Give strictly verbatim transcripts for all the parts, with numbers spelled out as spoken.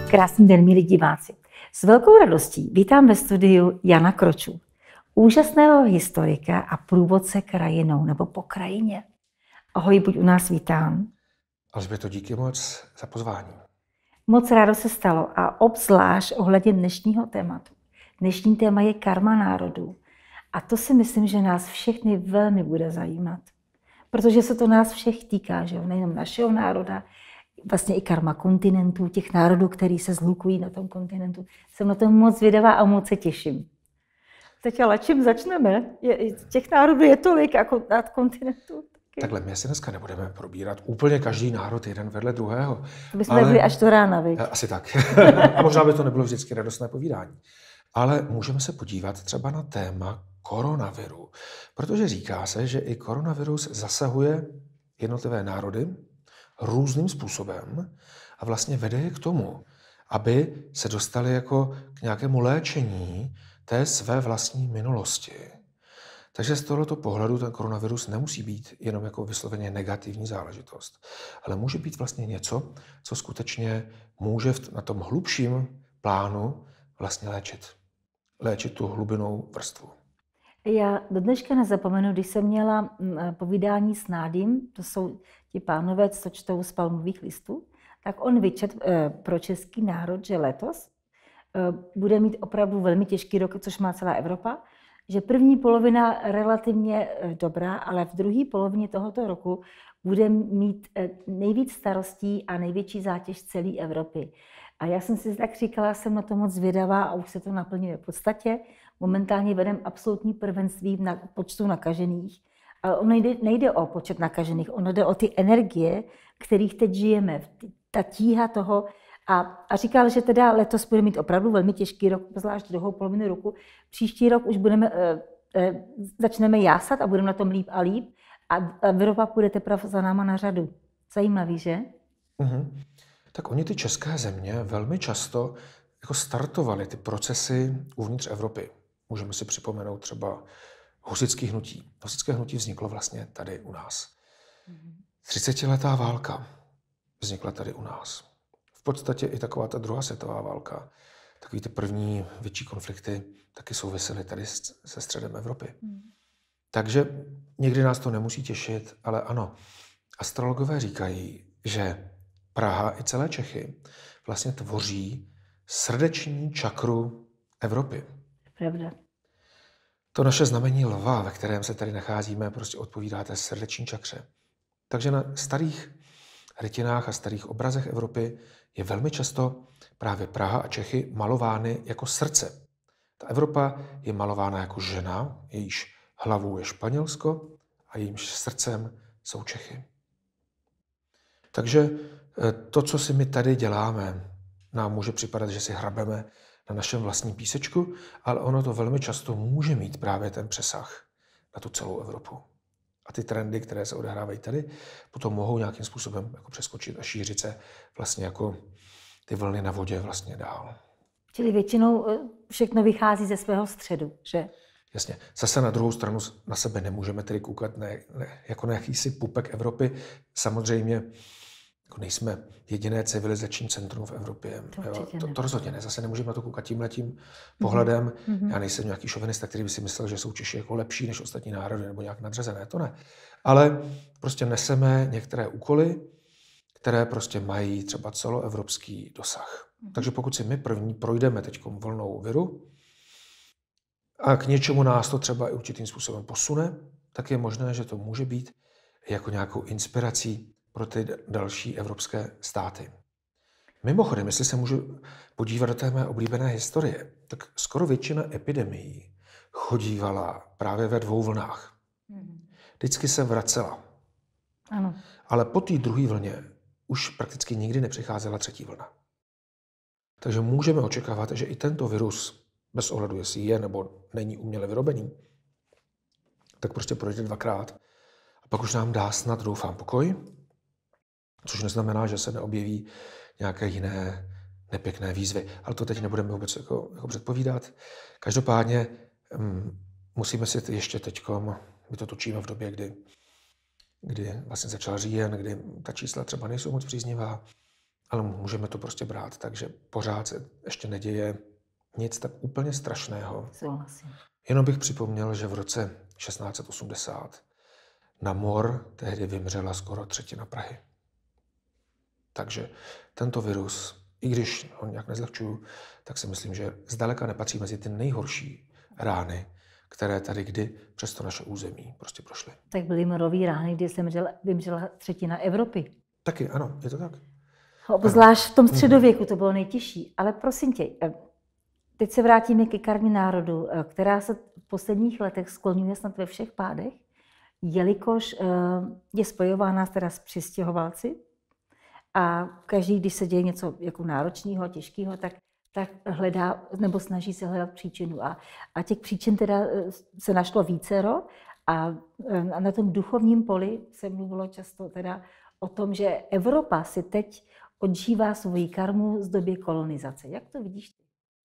Krásný den, milí diváci. S velkou radostí vítám ve studiu Jana Kroču, úžasného historika a průvodce krajinou nebo po krajině. Ahoj, buď u nás vítán. Alžběto, díky moc za pozvání. Moc rádo se stalo a obzvlášť ohledně dnešního tématu. Dnešní téma je karma národů. A to si myslím, že nás všechny velmi bude zajímat. Protože se to nás všech týká, že jo? Nejenom našeho národa, vlastně i karma kontinentů, těch národů, který se zhlukují na tom kontinentu. Jsem na to moc zvědavá a moc se těším. Teď ale čím začneme? Je, těch národů je tolik jako nad kontinentů. Takhle, my si dneska nebudeme probírat úplně každý národ jeden vedle druhého. To bychom ale... byli až do rána, viď? Asi tak. A možná by to nebylo vždycky radostné povídání. Ale můžeme se podívat třeba na téma koronaviru. Protože říká se, že i koronavirus zasahuje jednotlivé národy různým způsobem a vlastně vede je k tomu, aby se dostali jako k nějakému léčení té své vlastní minulosti. Takže z tohoto pohledu ten koronavirus nemusí být jenom jako vysloveně negativní záležitost, ale může být vlastně něco, co skutečně může na tom hlubším plánu vlastně léčit. Léčit tu hlubinou vrstvu. Já do dneška nezapomenu, když jsem měla povídání s Nádym, to jsou ti pánové, co čtou z palmových listů, tak on vyčet pro český národ, že letos bude mít opravdu velmi těžký rok, což má celá Evropa, že první polovina relativně dobrá, ale v druhé polovině tohoto roku bude mít nejvíc starostí a největší zátěž celé Evropy. A já jsem si tak říkala, jsem na to moc zvědavá a už se to naplňuje v podstatě. Momentálně vedeme absolutní prvenství na počtu nakažených. Ale ono nejde, nejde o počet nakažených, ono jde o ty energie, kterých teď žijeme. Ta tíha toho. A, a říkal, že teda letos bude mít opravdu velmi těžký rok, zvlášť druhou polovinu roku. Příští rok už budeme, e, e, začneme jásat a budeme na tom líp a líp. A, a Evropa půjde teprve za náma na řadu. Zajímavý, že? Mm-hmm. Tak oni ty české země velmi často jako startovaly ty procesy uvnitř Evropy. Můžeme si připomenout třeba husitské hnutí. Husitské hnutí vzniklo vlastně tady u nás. třicetiletá válka vznikla tady u nás. V podstatě i taková ta druhá světová válka, takový ty první větší konflikty taky souvisely tady se středem Evropy. Hmm. Takže někdy nás to nemusí těšit, ale ano, astrologové říkají, že Praha i celé Čechy vlastně tvoří srdeční čakru Evropy. Pravda. To naše znamení lva, ve kterém se tady nacházíme, prostě odpovídá té srdeční čakře. Takže na starých rytinách a starých obrazech Evropy je velmi často právě Praha a Čechy malovány jako srdce. Ta Evropa je malována jako žena, jejíž hlavou je Španělsko a jejímž srdcem jsou Čechy. Takže to, co si my tady děláme, nám může připadat, že si hrabeme na našem vlastním písečku, ale ono to velmi často může mít právě ten přesah na tu celou Evropu. A ty trendy, které se odehrávají tady, potom mohou nějakým způsobem jako přeskočit a šířit se vlastně jako ty vlny na vodě vlastně dál. Čili většinou všechno vychází ze svého středu, že? Jasně. Zase na druhou stranu na sebe nemůžeme tedy koukat ne, ne, jako na jakýsi pupek Evropy. Samozřejmě jako nejsme jediné civilizační centrum v Evropě. To, to, to rozhodně ne. Zase nemůžeme na to koukat tímhletím pohledem. Mm-hmm. Já nejsem nějaký šovinista, který by si myslel, že jsou Češi jako lepší než ostatní národy nebo nějak nadřazené. To ne. Ale prostě neseme některé úkoly, které prostě mají třeba celoevropský dosah. Mm-hmm. Takže pokud si my první projdeme teď vlnou viru a k něčemu nás to třeba i určitým způsobem posune, tak je možné, že to může být jako nějakou inspirací pro ty další evropské státy. Mimochodem, jestli se můžu podívat do té mé oblíbené historie, tak skoro většina epidemií chodívala právě ve dvou vlnách. Vždycky se vracela. Ano. Ale po té druhé vlně už prakticky nikdy nepřicházela třetí vlna. Takže můžeme očekávat, že i tento virus, bez ohledu, jestli je nebo není uměle vyrobený, tak prostě projde dvakrát. A pak už nám dá snad, doufám, pokoj, což neznamená, že se neobjeví nějaké jiné nepěkné výzvy. Ale to teď nebudeme vůbec jako, jako předpovídat. Každopádně um, musíme si ještě teďkom, my to točíme v době, kdy, kdy vlastně začal říjen, kdy ta čísla třeba nejsou moc příznivá, ale můžeme to prostě brát, takže pořád se ještě neděje nic tak úplně strašného. Souhlasím. Jenom bych připomněl, že v roce šestnáct set osmdesát na mor tehdy vymřela skoro třetina Prahy. Takže tento virus, i když ho nějak nezlehčuju, tak si myslím, že zdaleka nepatří mezi ty nejhorší rány, které tady kdy přes to naše území prostě prošly. Tak byly morový rány, kdy se vymřela třetina Evropy. Taky, ano, je to tak. Obzvlášť v tom středověku to bylo nejtěžší. Ale prosím tě, teď se vrátíme ke karmě národu, která se v posledních letech skloňuje snad ve všech pádech, jelikož je spojována teda s přistěhovalci a každý, když se děje něco jako náročného, těžkého, tak, tak hledá nebo snaží se hledat příčinu. A, a těch příčin teda se našlo vícero a, a na tom duchovním poli se mluvilo často teda o tom, že Evropa si teď odžívá svoji karmu z doby kolonizace. Jak to vidíš ty?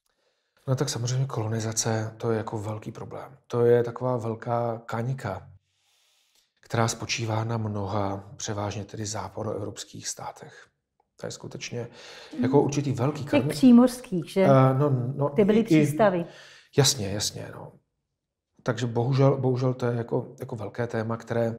No tak samozřejmě kolonizace, to je jako velký problém. To je taková velká kaňka, která spočívá na mnoha, převážně tedy západoevropských státech. To je skutečně jako určitý velký karmy. Těch přímořských, že? Uh, no, no, ty byly přístavy. I, jasně, jasně. No. Takže bohužel, bohužel to je jako, jako velké téma, které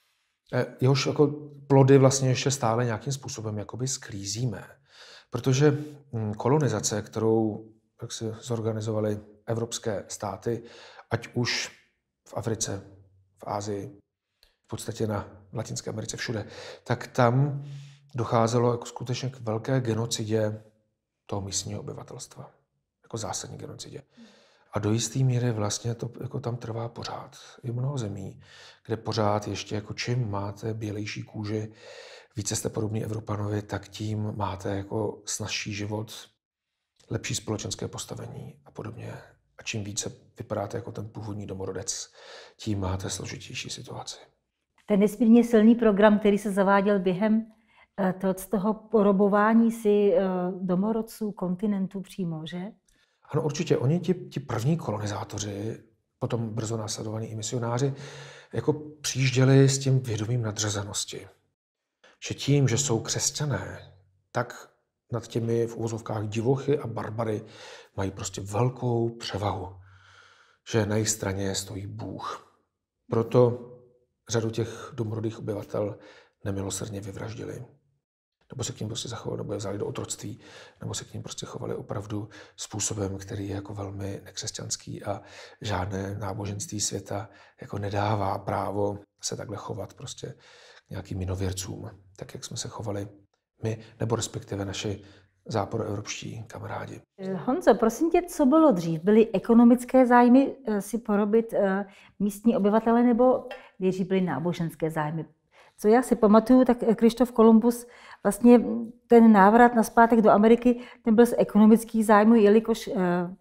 jehož jako plody vlastně ještě stále nějakým způsobem jakoby sklízíme. Protože kolonizace, kterou jak si zorganizovaly evropské státy, ať už v Africe, v Asii, v podstatě na Latinské Americe, všude, tak tam docházelo jako skutečně k velké genocidě toho místního obyvatelstva. Jako zásadní genocidě. A do jisté míry vlastně to jako tam trvá pořád. Je mnoho zemí, kde pořád ještě jako čím máte bělejší kůži, více jste podobný Evropanovi, tak tím máte jako snazší život, lepší společenské postavení a podobně. A čím více vypadáte jako ten původní domorodec, tím máte složitější situaci. Ten nesmírně silný program, který se zaváděl během to, z toho porobování si domorodců kontinentu přímo, že? Ano, určitě. Oni, ti, ti první kolonizátoři, potom brzo následovaní i misionáři, jako přijížděli s tím vědomím nadřazenosti. Že tím, že jsou křesťané, tak nad těmi v uvozovkách divochy a barbary mají prostě velkou převahu. Že na jejich straně stojí Bůh. Proto řadu těch domorodých obyvatel nemilosrdně vyvraždili. Nebo se k ním prostě zachovali, nebo je vzali do otroctví, nebo se k ním prostě chovali opravdu způsobem, který je jako velmi nekřesťanský a žádné náboženství světa jako nedává právo se takhle chovat prostě k nějakým minověrcům, tak jak jsme se chovali my, nebo respektive naši západoevropští kamarádi. Honzo, prosím tě, co bylo dřív? Byly ekonomické zájmy si porobit místní obyvatele, nebo nejdřív byly náboženské zájmy? Co já si pamatuju, tak Krištof Kolumbus, vlastně ten návrat nazpátek do Ameriky, ten byl z ekonomických zájmů, jelikož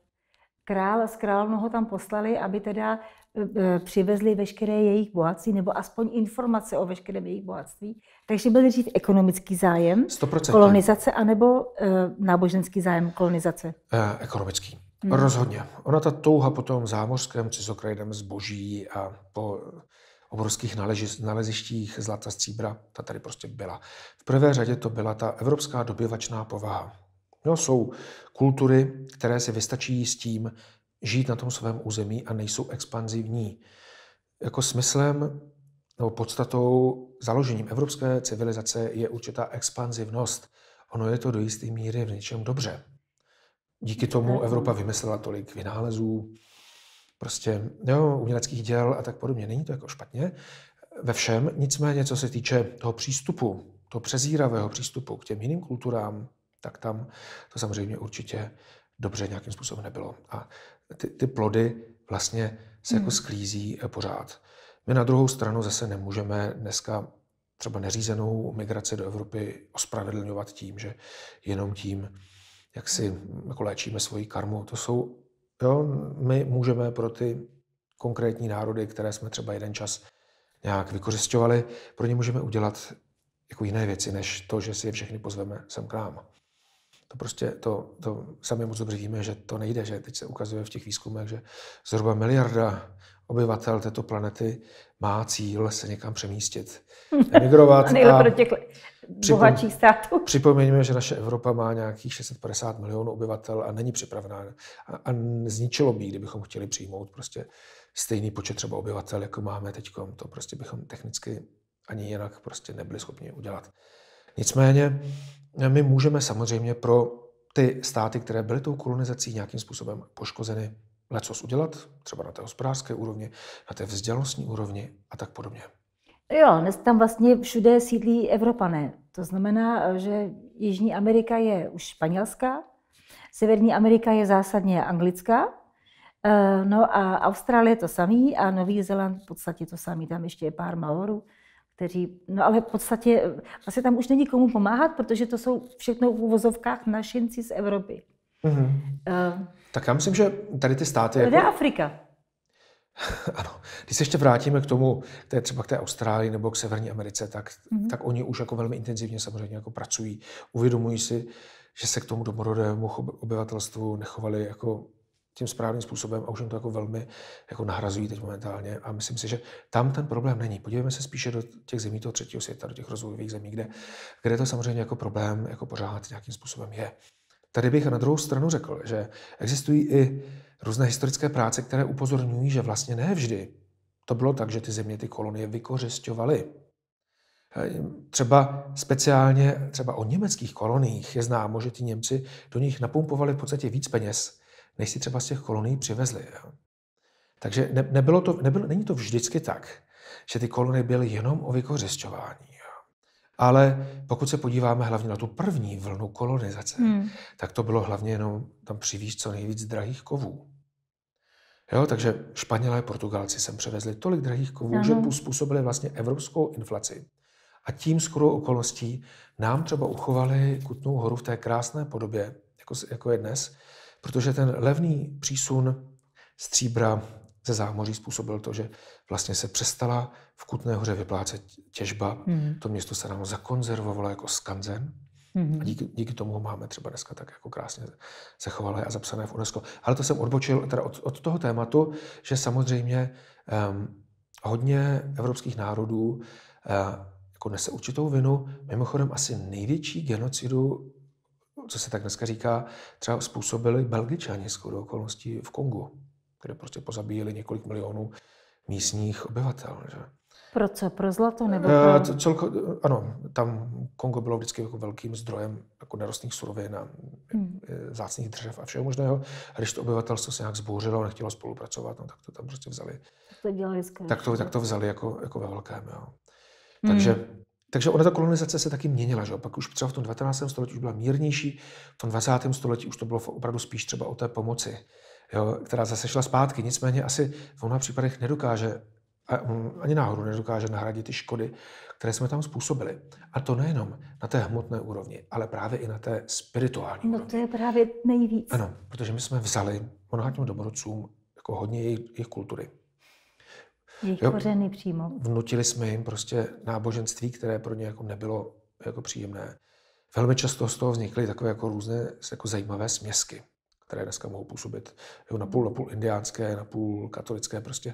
král a s královnou ho tam poslali, aby teda přivezli veškeré jejich bohatství, nebo aspoň informace o veškerém jejich bohatství. Takže byl dřív ekonomický zájem sto procent kolonizace, anebo náboženský zájem kolonizace? Eh, ekonomický. Hmm. Rozhodně. Ona ta touha po tom zámořském cizokrajném zboží a po obrovských naleži, nalezištích zlata, stříbra, ta tady prostě byla. V prvé řadě to byla ta evropská dobyvačná povaha. No, jsou kultury, které si vystačí s tím žít na tom svém území a nejsou expanzivní. Jako smyslem nebo podstatou založením evropské civilizace je určitá expanzivnost. Ono je to do jisté míry v něčem dobře. Díky tomu Evropa vymyslela tolik vynálezů, prostě jo, uměleckých děl a tak podobně. Není to jako špatně ve všem, nicméně co se týče toho přístupu, toho přezíravého přístupu k těm jiným kulturám, tak tam to samozřejmě určitě dobře nějakým způsobem nebylo. A ty, ty plody vlastně se hmm. jako sklízí pořád. My na druhou stranu zase nemůžeme dneska třeba neřízenou migraci do Evropy ospravedlňovat tím, že jenom tím, jak si jako léčíme svoji karmu. To jsou, jo, my můžeme pro ty konkrétní národy, které jsme třeba jeden čas nějak vykořisťovali, pro ně můžeme udělat jako jiné věci, než to, že si je všechny pozveme sem k nám. To prostě, to, to sami moc dobře víme, že to nejde, že teď se ukazuje v těch výzkumech, že zhruba miliarda obyvatel této planety má cíl se někam přemístit, emigrovat. a, a, bohatších států. Připomeňme, že naše Evropa má nějakých šest set padesát milionů obyvatel a není připravená. A, a zničilo by, kdybychom chtěli přijmout prostě stejný počet třeba obyvatel, jako máme teď. To prostě bychom technicky ani jinak prostě nebyli schopni udělat. Nicméně my můžeme samozřejmě pro ty státy, které byly tou kolonizací nějakým způsobem poškozeny, lecos udělat, třeba na té hospodářské úrovni, na té vzdělanostní úrovni a tak podobně. Jo, dnes tam vlastně všude sídlí Evropané. To znamená, že Jižní Amerika je už španělská, Severní Amerika je zásadně anglická, no a Austrálie to samý a Nový Zéland v podstatě to samý. Tam ještě je pár Maorů, kteří, no ale v podstatě vlastně tam už není komu pomáhat, protože to jsou všechno v uvozovkách našinci z Evropy. Mm-hmm. Uh, tak já myslím, že tady ty státy... Jako... Afrika. Ano. Když se ještě vrátíme k tomu, té, třeba k té Austrálii nebo k Severní Americe, tak, mm-hmm. tak oni už jako velmi intenzivně samozřejmě jako pracují. Uvědomují si, že se k tomu domorodému obyvatelstvu nechovali jako tím správným způsobem a už jim to jako velmi jako nahrazují teď momentálně. A myslím si, že tam ten problém není. Podívejme se spíše do těch zemí toho třetího světa, do těch rozvojových zemí, kde, kde to samozřejmě jako problém jako pořád nějakým způsobem je. Tady bych na druhou stranu řekl, že existují i různé historické práce, které upozorňují, že vlastně ne vždy to bylo tak, že ty země, ty kolonie vykořisťovaly. Třeba speciálně třeba o německých koloniích je známo, že ti Němci do nich napumpovali v podstatě víc peněz, než si třeba z těch kolonií přivezli. Jo. Takže ne, nebylo to, nebylo, není to vždycky tak, že ty kolonie byly jenom o vykořisťování. Jo. Ale pokud se podíváme hlavně na tu první vlnu kolonizace, hmm. tak to bylo hlavně jenom tam přivízt co nejvíc drahých kovů. Jo, takže Španělé, Portugalci sem převezli tolik drahých kovů, ano. že způsobili vlastně evropskou inflaci. A tím shodou okolností nám třeba uchovali Kutnou Horu v té krásné podobě, jako, jako je dnes, protože ten levný přísun stříbra ze zámoří způsobil to, že vlastně se přestala v Kutné Hoře vyplácet těžba. Mm. To město se nám zakonzervovalo jako skanzen. Mm. A díky, díky tomu ho máme třeba dneska tak jako krásně zachovalé a zapsané v UNESCO. Ale to jsem odbočil teda od, od toho tématu, že samozřejmě um, hodně evropských národů uh, jako nese určitou vinu. Mimochodem asi největší genocidu, co se tak dneska říká, třeba způsobili Belgičani shodou okolností v Kongu, kde prostě pozabíjeli několik milionů místních obyvatel. Že? Pro co? Pro zlato? Nebo pro... To celko, ano, tam Kongo bylo vždycky jako velkým zdrojem jako nerostných surovin a hmm. vzácných dřev a všeho možného. A když to obyvatelstvo se nějak zbouřilo a nechtělo spolupracovat, no, tak to tam prostě vzali. To dělali tak, to, tak to vzali jako, jako ve velkém. Jo. Takže, hmm. takže ona ta kolonizace se taky měnila. Že? Pak už třeba v tom devatenáctém století už byla mírnější, v tom dvacátém století už to bylo opravdu spíš třeba o té pomoci, jo, která zase šla zpátky. Nicméně asi v mnoha případech nedokáže, ani náhodou nedokáže nahradit ty škody, které jsme tam způsobili. A to nejenom na té hmotné úrovni, ale právě i na té spirituální no, úrovni. No to je právě nejvíc. Ano, protože my jsme vzali mnoha těm domorodcům jako hodně jejich, jejich kultury. Jejich kořeny přímo. Vnutili jsme jim prostě náboženství, které pro ně jako nebylo jako příjemné. Velmi často z toho vznikly takové jako různé jako zajímavé směsky, které dneska mohou působit jo, napůl, napůl indiánské, napůl katolické prostě.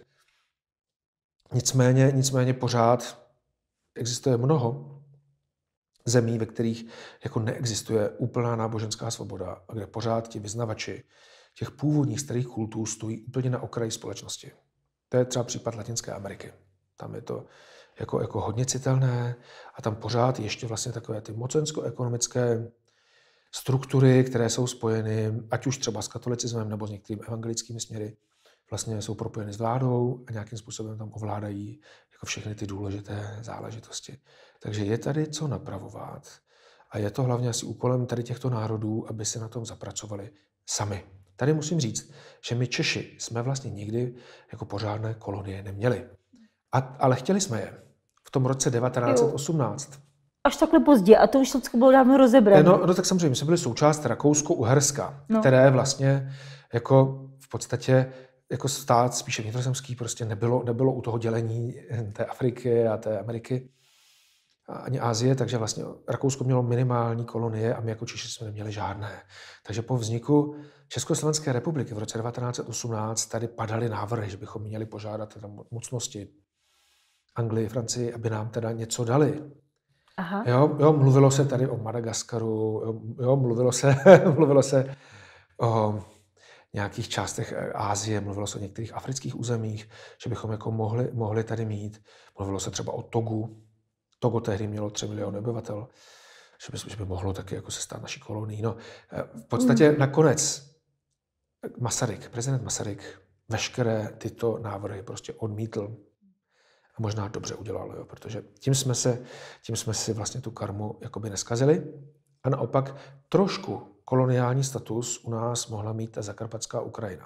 Nicméně, nicméně pořád existuje mnoho zemí, ve kterých jako neexistuje úplná náboženská svoboda a kde pořád ti vyznavači těch původních starých kultur stojí úplně na okraji společnosti. To je třeba případ Latinské Ameriky. Tam je to jako, jako hodně citelné a tam pořád ještě vlastně takové ty mocensko-ekonomické struktury, které jsou spojeny, ať už třeba s katolicismem nebo s některými evangelickými směry, vlastně jsou propojeny s vládou a nějakým způsobem tam ovládají jako všechny ty důležité záležitosti. Takže je tady co napravovat a je to hlavně asi úkolem tady těchto národů, aby se na tom zapracovali sami. Tady musím říct, že my Češi jsme vlastně nikdy jako pořádné kolonie neměli. A, ale chtěli jsme je. V tom roce devatenáct set osmnáct. Až takhle pozdě, a to už všechno bylo dávno rozebrané. No, no tak samozřejmě, my jsme byli součást Rakousko-Uherska, no. které vlastně jako v podstatě jako stát spíše vnitrozemský prostě nebylo, nebylo u toho dělení té Afriky a té Ameriky ani Asie, takže vlastně Rakousko mělo minimální kolonie a my jako Češi jsme neměli žádné. Takže po vzniku Československé republiky v roce devatenáct set osmnáct tady padaly návrhy, že bychom měli požádat teda mocnosti Anglii, Francii, aby nám teda něco dali. Aha. Jo, jo, mluvilo se tady o Madagaskaru, jo, mluvilo se, mluvilo se o nějakých částech Asie, mluvilo se o některých afrických územích, že bychom jako mohli, mohli tady mít. Mluvilo se třeba o Togu. Togo tehdy mělo tři miliony obyvatel, že by, že by mohlo taky jako se stát naší kolonií. No, v podstatě mm. nakonec Masaryk, prezident Masaryk, veškeré tyto návrhy prostě odmítl. A možná dobře udělal, jo, protože tím jsme, se, tím jsme si vlastně tu karmu jakoby neskazili. A naopak trošku koloniální status u nás mohla mít ta zakarpatská Ukrajina.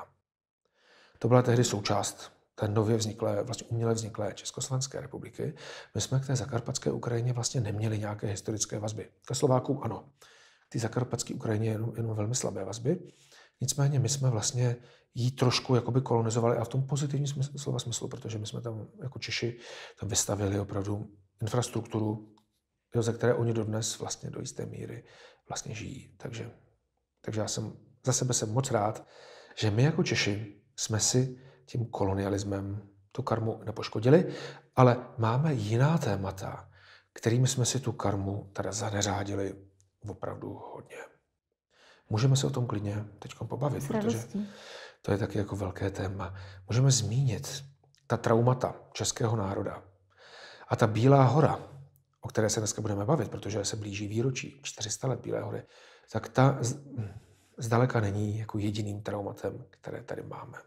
To byla tehdy součást té nově vzniklé, vlastně uměle vzniklé Československé republiky. My jsme k té zakarpatské Ukrajině vlastně neměli nějaké historické vazby. Ke Slovákům ano. K té zakarpatské Ukrajině jenom, jenom velmi slabé vazby. Nicméně my jsme vlastně jí trošku jakoby kolonizovali a v tom pozitivním smyslu, slova smyslu, protože my jsme tam jako Češi tam vystavili opravdu infrastrukturu, jo, ze které oni dodnes vlastně do jisté míry vlastně žijí. Takže, takže já jsem za sebe jsem moc rád, že my jako Češi jsme si tím kolonialismem tu karmu nepoškodili, ale máme jiná témata, kterými jsme si tu karmu teda zaneřádili opravdu hodně. Můžeme se o tom klidně teď pobavit, protože to je taky jako velké téma. Můžeme zmínit ta traumata českého národa a ta Bílá hora, o které se dneska budeme bavit, protože se blíží výročí čtyři sta let Bílé hory, tak ta zdaleka není jako jediným traumatem, které tady máme.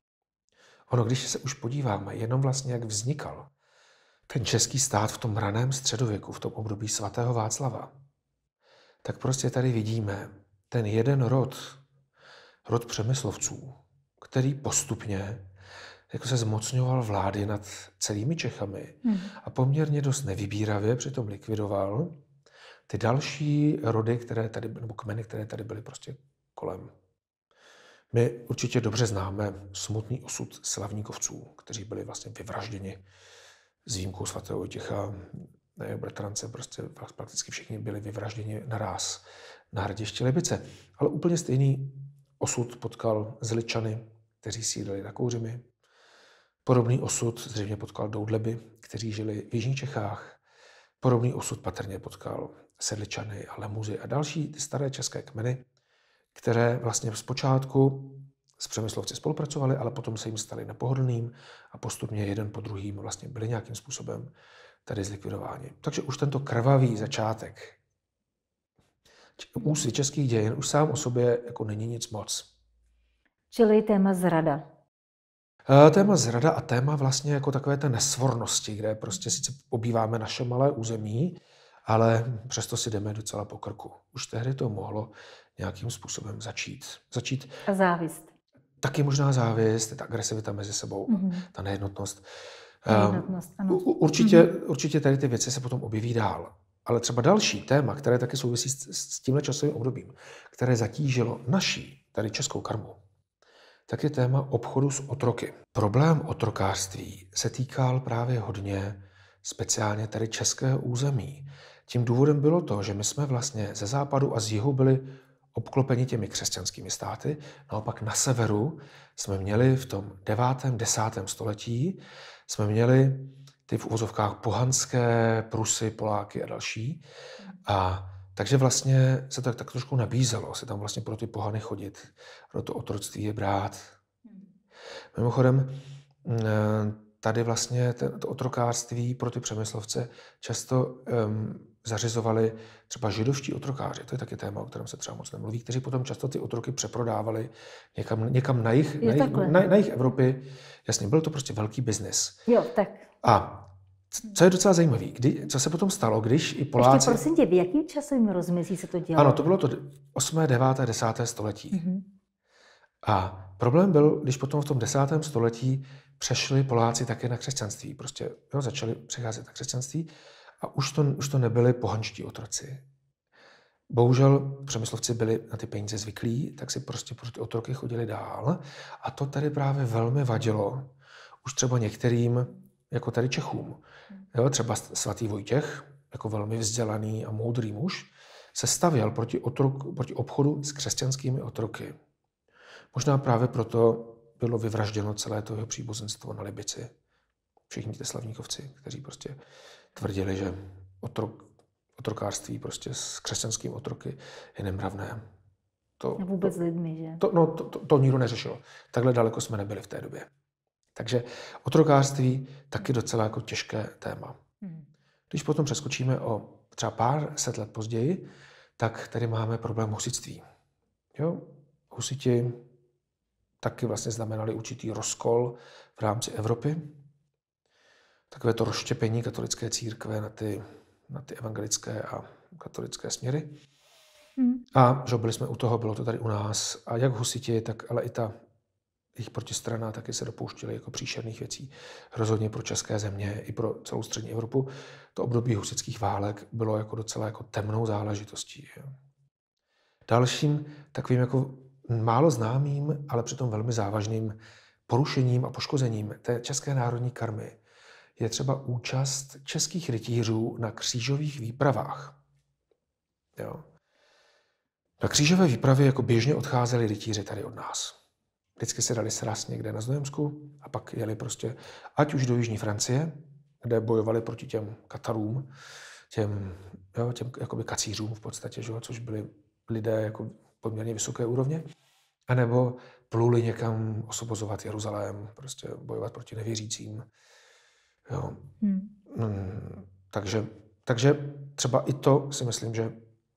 Ono, když se už podíváme jenom vlastně, jak vznikal ten český stát v tom raném středověku, v tom období svatého Václava, tak prostě tady vidíme ten jeden rod, rod Přemyslovců, který postupně jako se zmocňoval vlády nad celými Čechami hmm. a poměrně dost nevybíravě přitom likvidoval ty další rody, které tady, nebo kmeny, které tady byly prostě kolem. My určitě dobře známe smutný osud Slavníkovců, kteří byli vlastně vyvražděni s výjimkou svatého Vojtěcha, bratrance, prostě prakticky všichni byli vyvražděni naráz na hradišti Libice. Ale úplně stejný osud potkal Zličany, kteří sídlili na Kouřimi. Podobný osud zřejmě potkal Doudleby, kteří žili v jižních Čechách. Podobný osud patrně potkal Sedličany a Lemuzy a další ty staré české kmeny, které vlastně zpočátku s Přemyslovci spolupracovali, ale potom se jim stali nepohodlným a postupně jeden po druhým vlastně byli nějakým způsobem tady zlikvidováni. Takže už tento krvavý začátek úsvit českých dějin už sám o sobě jako není nic moc. Čili téma zrada. Téma zrada a téma vlastně jako takové té nesvornosti, kde prostě sice obýváme naše malé území, ale přesto si jdeme docela po krku. Už tehdy to mohlo nějakým způsobem začít. začít. A závist. Taky možná závist, ta agresivita mezi sebou, mm-hmm. ta nejednotnost. Nejednotnost, ano. Určitě, mm-hmm. určitě tady ty věci se potom objeví dál. Ale třeba další téma, které taky souvisí s, s tímhle časovým obdobím, které zatížilo naší, tady českou karmu, tak je téma obchodu s otroky. Problém otrokářství se týkal právě hodně speciálně tady českého území. Tím důvodem bylo to, že my jsme vlastně ze západu a z jihu byli obklopeni těmi křesťanskými státy. Naopak na severu jsme měli v tom devátém, desátém století jsme měli ty v uvozovkách pohanské Prusy, Poláky a další. A takže vlastně se tak, tak trošku nabízelo se tam vlastně pro ty pohany chodit, pro to otroctví je brát. Mimochodem, tady vlastně to otrokářství pro ty Přemyslovce často um, zařizovali třeba židovští otrokáři. To je taky téma, o kterém se třeba moc nemluví, kteří potom často ty otroky přeprodávali někam, někam na jih, na, jich, na, na jich Evropy. Jasně, byl to prostě velký biznis. Jo, tak. A co je docela zajímavé, kdy, co se potom stalo, když i Poláci... Ještě prosím tě, v jakým časovým rozmezí se to dělalo? Ano, to bylo to osmé, deváté, desáté století. Mm-hmm. A problém byl, když potom v tom desátém století přešli Poláci také na křesťanství. Prostě jo, začali přecházet na křesťanství a už to, už to nebyli pohanští otroci. Bohužel Přemyslovci byli na ty peníze zvyklí, tak si prostě pro ty otroky chodili dál. A to tady právě velmi vadilo už třeba některým, jako tady Čechům. Jo, třeba svatý Vojtěch, jako velmi vzdělaný a moudrý muž, se stavěl proti, otrok, proti obchodu s křesťanskými otroky. Možná právě proto bylo vyvražděno celé to jeho příbuzenstvo na Libici. Všichni ty Slavníkovci, kteří prostě tvrdili, že otrok otrokářství prostě s křesťanským otroky je nemravné. To, vůbec to, lidmi, že? To, no, to, to, to nikdo neřešil. Takhle daleko jsme nebyli v té době. Takže otrokářství taky docela jako těžké téma. Hmm. Když potom přeskočíme o třeba pár set let později, tak tady máme problém husitství. Jo? Husiti taky vlastně znamenali určitý rozkol v rámci Evropy. Takové to rozštěpení katolické církve na ty, na ty evangelické a katolické směry. Hmm. A že byli jsme u toho, bylo to tady u nás. A jak husiti, tak ale i ta jejich protistrana taky se dopouštěli jako příšerných věcí. Rozhodně pro české země i pro celou střední Evropu to období husitských válek bylo jako docela jako temnou záležitostí. Dalším takovým jako málo známým, ale přitom velmi závažným porušením a poškozením té české národní karmy je třeba účast českých rytířů na křížových výpravách. Jo. Na křížové výpravy jako běžně odcházeli rytíři tady od nás. Vždycky se dali srást někde na Znojemsku a pak jeli prostě ať už do jižní Francie, kde bojovali proti těm Katarům, těm, jo, těm jakoby kacířům v podstatě, že, což byli lidé jako poměrně vysoké úrovně, anebo pluli někam osvobozovat Jeruzalém, prostě bojovat proti nevěřícím. Jo. Hmm. Hmm, takže, takže třeba i to si myslím, že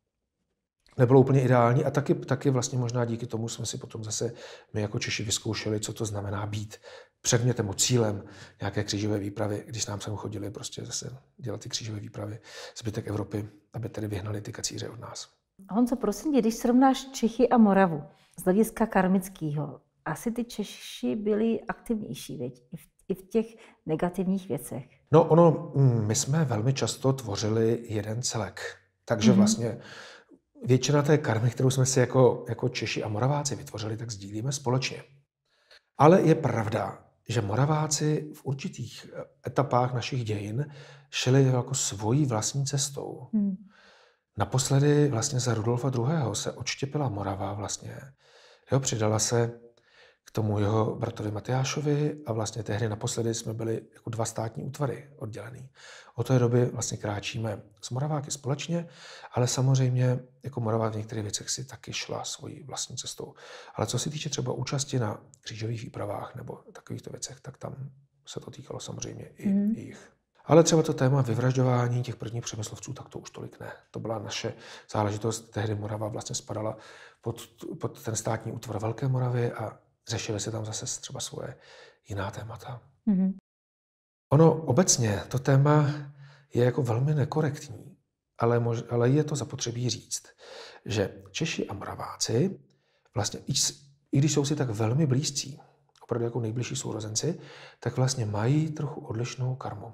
nebylo úplně ideální a taky, taky vlastně možná díky tomu jsme si potom zase my jako Češi vyzkoušeli, co to znamená být předmětem, cílem nějaké křížové výpravy, když nám sem chodili prostě zase dělat ty křížové výpravy zbytek Evropy, aby tedy vyhnali ty kacíře od nás. Honzo, prosím tě, když srovnáš Čechy a Moravu z hlediska karmického, asi ty Češi byli aktivnější, veď? I v, i v těch negativních věcech. No ono, my jsme velmi často tvořili jeden celek, takže mm-hmm. vlastně většina té karmy, kterou jsme si jako, jako Češi a Moraváci vytvořili, tak sdílíme společně. Ale je pravda, že Moraváci v určitých etapách našich dějin šli jako svojí vlastní cestou. Hmm. Naposledy vlastně za Rudolfa druhého. se odštěpila Morava vlastně. Jo, přidala se k tomu jeho bratovi Matyášovi a vlastně tehdy naposledy jsme byli jako dva státní útvary oddělený. Od té doby vlastně kráčíme s Moraváky společně, ale samozřejmě jako Morava v některých věcech si taky šla svojí vlastní cestou. Ale co se týče třeba účasti na křížových výpravách nebo takovýchto věcech, tak tam se to týkalo samozřejmě i mm. jich. Ale třeba to téma vyvražďování těch prvních přemyslovců, tak to už tolik ne. To byla naše záležitost. Tehdy Morava vlastně spadala pod, pod ten státní útvar Velké Moravy a řešili se tam zase třeba svoje jiná témata. Mm-hmm. Ono obecně to téma je jako velmi nekorektní, ale, mož, ale je to zapotřebí říct, že Češi a Moraváci vlastně, i, i když jsou si tak velmi blízcí, opravdu jako nejbližší sourozenci, tak vlastně mají trochu odlišnou karmu.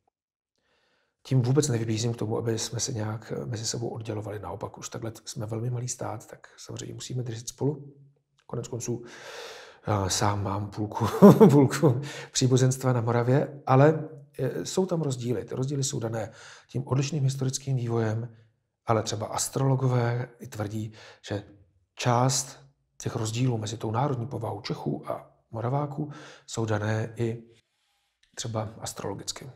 Tím vůbec nevybízím k tomu, aby jsme se nějak mezi sebou oddělovali. Naopak už takhle jsme velmi malý stát, tak samozřejmě musíme držet spolu. Konec konců sám mám půlku, půlku příbuzenstva na Moravě, ale jsou tam rozdíly. Ty rozdíly jsou dané tím odlišným historickým vývojem, ale třeba astrologové tvrdí, že část těch rozdílů mezi tou národní povahou Čechů a Moraváků jsou dané i třeba astrologicky.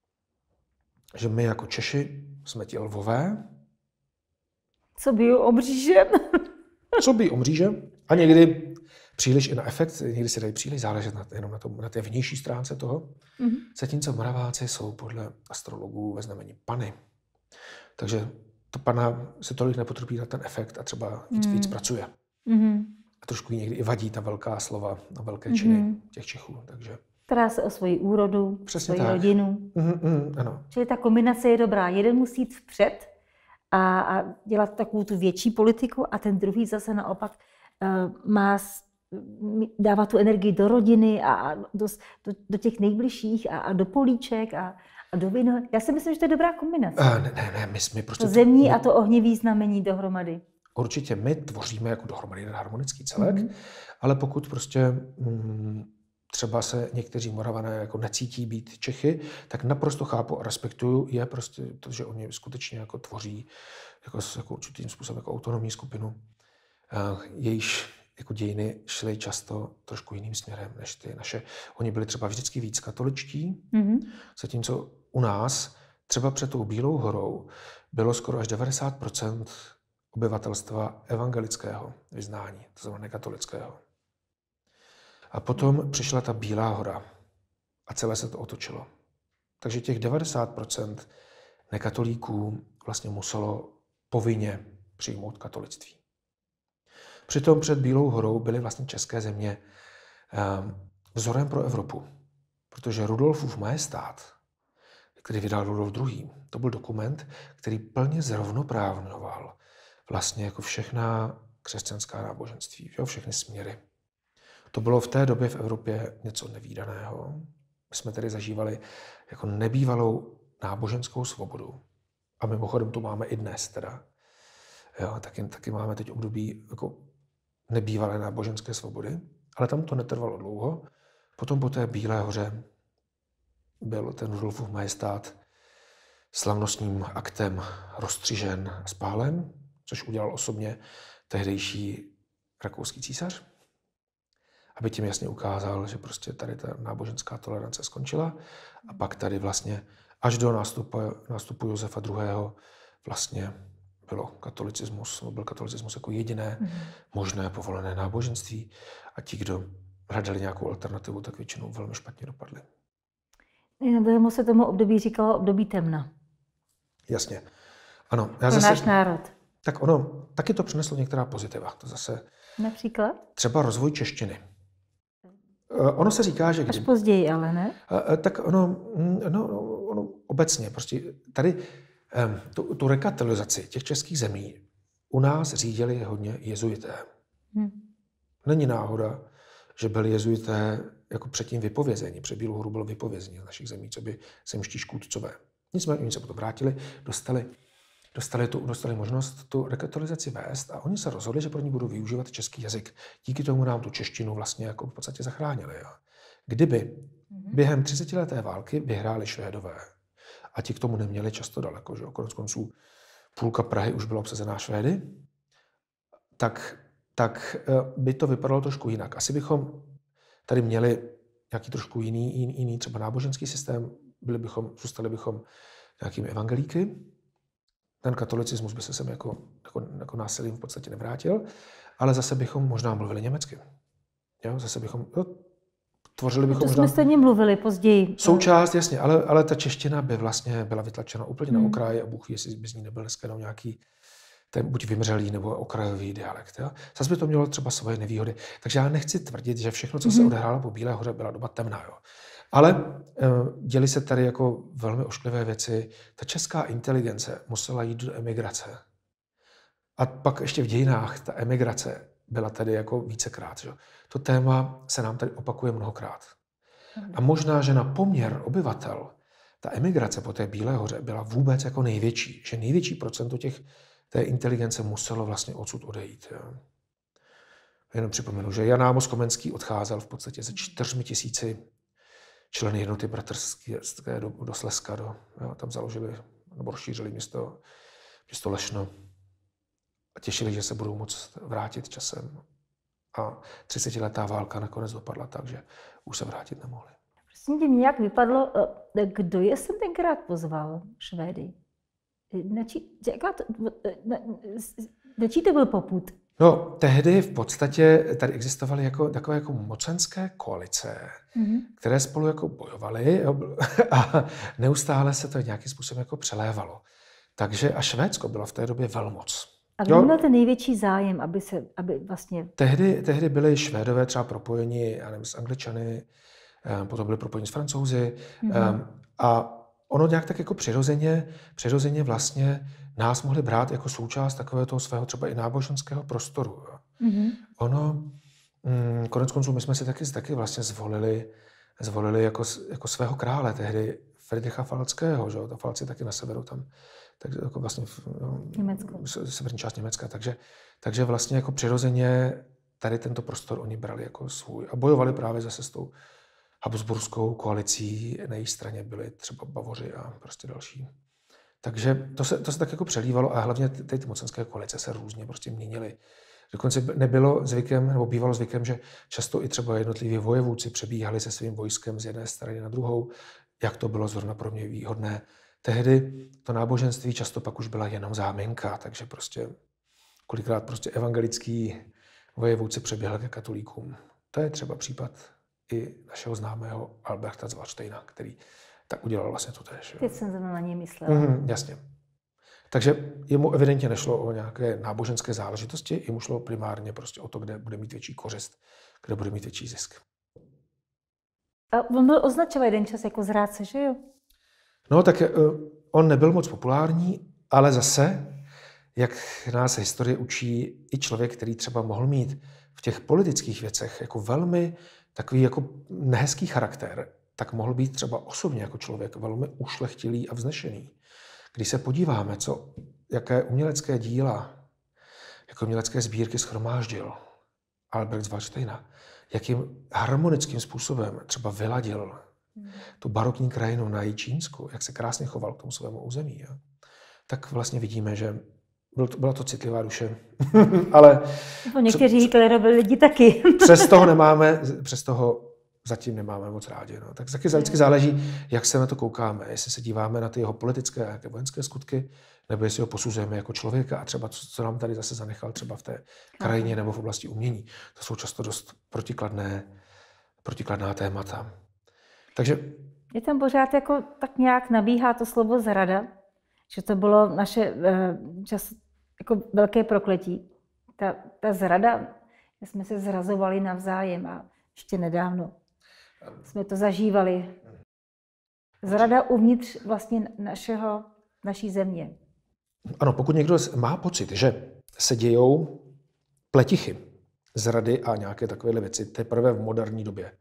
Že my jako Češi jsme ti lvové. Co by obřížem? Co by obřížem? A někdy příliš i na efekt, někdy se dají příliš záležet na, jenom na, tom, na té vnější stránce toho. Mm-hmm. Zatímco Moraváci jsou podle astrologů ve znamení Panny. Takže to Panna se tolik nepotrpí na ten efekt a třeba víc, mm. víc pracuje. Mm-hmm. A trošku někdy i vadí ta velká slova a velké činy mm-hmm. těch Čechů. Takže stará se o svoji úrodu, přesně svoji tak. rodinu. Mm, mm, ano. Čili ta kombinace je dobrá. Jeden musí jít vpřed a, a dělat takovou tu větší politiku a ten druhý zase naopak uh, má dávat tu energii do rodiny a, a do, do, do těch nejbližších a, a do políček a, a do vino. Já si myslím, že to je dobrá kombinace. Uh, ne, ne, ne, my jsme prostě... To zemní my... a to ohnivý znamení dohromady. Určitě my tvoříme jako dohromady ten harmonický celek, mm-hmm. ale pokud prostě... Mm, třeba se někteří Moravané jako necítí být Čechy, tak naprosto chápu a respektuju je prostě to, že oni skutečně jako tvoří jako, jako určitým způsobem jako autonomní skupinu. Jejíž jako dějiny šly často trošku jiným směrem než ty naše. Oni byli třeba vždycky víc katoličtí, mm-hmm. zatímco u nás třeba před tou Bílou horou bylo skoro až devadesát procent obyvatelstva evangelického vyznání, to znamená nekatolického. A potom přišla ta Bílá hora a celé se to otočilo. Takže těch devadesát procent nekatolíků vlastně muselo povinně přijmout katolictví. Přitom před Bílou horou byly vlastně české země vzorem pro Evropu, protože Rudolfův majestát, který vydal Rudolf druhý., to byl dokument, který plně zrovnoprávňoval vlastně jako všechna křesťanská náboženství, jo, všechny směry. To bylo v té době v Evropě něco nevídaného. My jsme tedy zažívali jako nebývalou náboženskou svobodu. A mimochodem to máme i dnes teda. Jo, taky, taky máme teď období jako nebývalé náboženské svobody, ale tam to netrvalo dlouho. Potom po té Bílé hoře byl ten Rudolfův majestát slavnostním aktem rozstřižen a spálen, což udělal osobně tehdejší rakouský císař, aby tím jasně ukázal, že prostě tady ta náboženská tolerance skončila a pak tady vlastně až do nástupu, nástupu Josefa druhého. vlastně bylo katolicismus, byl katolicismus jako jediné mm. možné povolené náboženství a ti, kdo hledali nějakou alternativu, tak většinou velmi špatně dopadli. Nebo se tomu období říkalo období temna. Jasně. Ano. Já Pro zase, náš národ. Tak ono, taky to přineslo některá pozitiva. To zase například? Třeba rozvoj češtiny. Ono se říká, že... Kdy... Až později, ale ne? Tak ono, no, ono obecně, prostě tady tu, tu rekatolizaci těch českých zemí u nás řídili hodně jezuité. Hmm. Není náhoda, že byli jezuité jako předtím vypovězení. Před Bílou horu bylo vypovězení z našich zemí, co by zemští škůdcové. Nicméně oni se potom vrátili, dostali, dostali, tu, dostali možnost tu rekatolizaci vést a oni se rozhodli, že pro ní budou využívat český jazyk. Díky tomu nám tu češtinu vlastně jako v podstatě zachránili. Jo. Kdyby mm-hmm. během třicetileté války vyhráli Švédové a ti k tomu neměli často daleko, že konec konců půlka Prahy už byla obsazená Švédy, tak, tak by to vypadalo trošku jinak. Asi bychom tady měli nějaký trošku jiný, jiný, jiný třeba náboženský systém, byli bychom, zůstali bychom nějakými evangelíky. Ten katolicismus by se sem jako, jako, jako násilím v podstatě nevrátil, ale zase bychom možná mluvili německy. Jo, zase bychom, jo, tvořili bychom to možná... jsme stejně mluvili později. Součást, jasně, ale, ale ta čeština by vlastně byla vytlačena úplně hmm. na okraji a Bůh ví, jestli by z ní nebyl dneska jenom nějaký ten buď vymřelý nebo okrajový dialekt. Jo? Zase by to mělo třeba svoje nevýhody. Takže já nechci tvrdit, že všechno, co se odehrálo po Bílé hoře, byla doba temná. Jo? Ale děly se tady jako velmi ošklivé věci. Ta česká inteligence musela jít do emigrace. A pak ještě v dějinách ta emigrace byla tady jako vícekrát. Že? To téma se nám tady opakuje mnohokrát. A možná, že na poměr obyvatel ta emigrace po té Bílé hoře byla vůbec jako největší. Že největší procento těch té inteligence muselo vlastně odsud odejít. Jo. Jenom připomenu, že Jan Amos Komenský odcházel v podstatě se čtyřmi tisíci členy jednoty bratrské do, do Slezska. Do, jo, tam založili nebo rozšířili město, město Lešno a těšili, že se budou moct vrátit časem. A třicetiletá válka nakonec dopadla tak, že už se vrátit nemohli. Prosím tě, mě jak vypadlo, kdo je sem tenkrát pozval Švédy? Nečí to byl popud? No, tehdy v podstatě tady existovaly jako, takové jako mocenské koalice, mm-hmm. které spolu jako bojovaly a neustále se to nějakým způsobem jako přelévalo. Takže a Švédsko bylo v té době velmoc. A kdo měl ten největší zájem, aby se, aby vlastně... Tehdy, tehdy byli Švédové třeba propojeni, já nevím, s Angličany, potom byli propojeni s Francouzi mm-hmm. a ono nějak tak jako přirozeně, přirozeně vlastně nás mohli brát jako součást takového toho svého třeba i náboženského prostoru. Mm-hmm. Ono, mm, konec konců, my jsme si taky, taky vlastně zvolili, zvolili jako, jako svého krále tehdy Friedricha Falckého, že? Ta Falci taky na severu tam, tak jako vlastně v Německo. severní část Německa. Takže, takže vlastně jako přirozeně tady tento prostor oni brali jako svůj a bojovali právě zase s tou habsburskou koalicí, na její straně byli třeba Bavoři a prostě další. Takže to se, to se tak jako přelívalo a hlavně ty, ty mocenské koalice se různě prostě měnily. Dokonce nebylo zvykem, nebo bývalo zvykem, že často i třeba jednotliví vojevůdci přebíhali se svým vojskem z jedné strany na druhou. Jak to bylo zrovna pro mě výhodné, tehdy to náboženství často pak už byla jenom záminka, takže prostě kolikrát prostě evangelický vojevůdce přeběhl ke katolíkům. To je třeba případ i našeho známého Albrechta z Valdštejna, který tak udělal vlastně to též. Teď jsem se na něj myslela. Mm, jasně. Takže jemu evidentně nešlo o nějaké náboženské záležitosti, jemu šlo primárně prostě o to, kde bude mít větší kořist, kde bude mít větší zisk. A on byl označován jeden čas jako zrádce, že jo? No, tak on nebyl moc populární, ale zase, jak nás historie učí, i člověk, který třeba mohl mít v těch politických věcech jako velmi takový jako nehezký charakter, tak mohl být třeba osobně jako člověk velmi ušlechtilý a vznešený. Když se podíváme, co, jaké umělecké díla, jako umělecké sbírky shromáždil Albrecht z Valdštejna, jakým harmonickým způsobem třeba vyladil hmm. tu barokní krajinu na Jičínsku, jak se krásně choval k tomu svému území, jo? Tak vlastně vidíme, že byl to, byla to citlivá duše. Ale no, někteří Hitlerovi lidi taky. Přes toho nemáme, přes toho zatím nemáme moc rádi. No. Tak taky vždycky záleží, jak se na to koukáme. Jestli se díváme na ty jeho politické a vojenské skutky, nebo jestli ho posuzujeme jako člověka a třeba co, co nám tady zase zanechal třeba v té krajině nebo v oblasti umění. To jsou často dost protikladné, protikladná témata. Takže je tam pořád jako tak nějak nabíhá to slovo zrada, že to bylo naše čas, jako velké prokletí. Ta, ta zrada, jsme se zrazovali navzájem a ještě nedávno jsme to zažívali. Zrada uvnitř vlastně našeho, naší země. Ano, pokud někdo má pocit, že se dějou pletichy, zrady a nějaké takovéhle věci teprve v moderní době,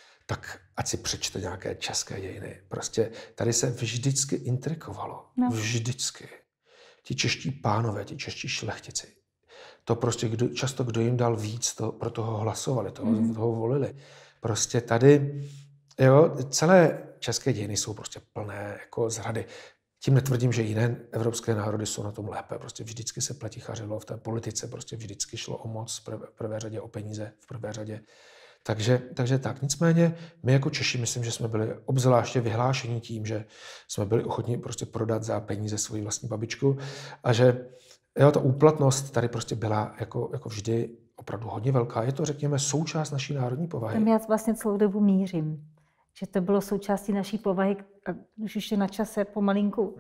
tak ať si přečte nějaké české dějiny. Prostě tady se vždycky intrikovalo. No. Vždycky. Ti čeští pánové, ti čeští šlechtici. To prostě kdo, často kdo jim dal víc, to, pro toho hlasovali, toho, mm. toho volili. Prostě tady, jo, celé české dějiny jsou prostě plné jako zrady. Tím netvrdím, že jiné evropské národy jsou na tom lépe. Prostě vždycky se pletichařilo v té politice, prostě vždycky šlo o moc, v prvé, v prvé řadě o peníze, v prvé řadě. Takže, takže tak. Nicméně my jako Češi myslím, že jsme byli obzvláště vyhlášení tím, že jsme byli ochotni prostě prodat za peníze svoji vlastní babičku a že jo, ta úplatnost tady prostě byla jako, jako vždy opravdu hodně velká. Je to, řekněme, součást naší národní povahy. Tam já vlastně celou dobu mířím, že to bylo součástí naší povahy, a už ještě na čase pomalinku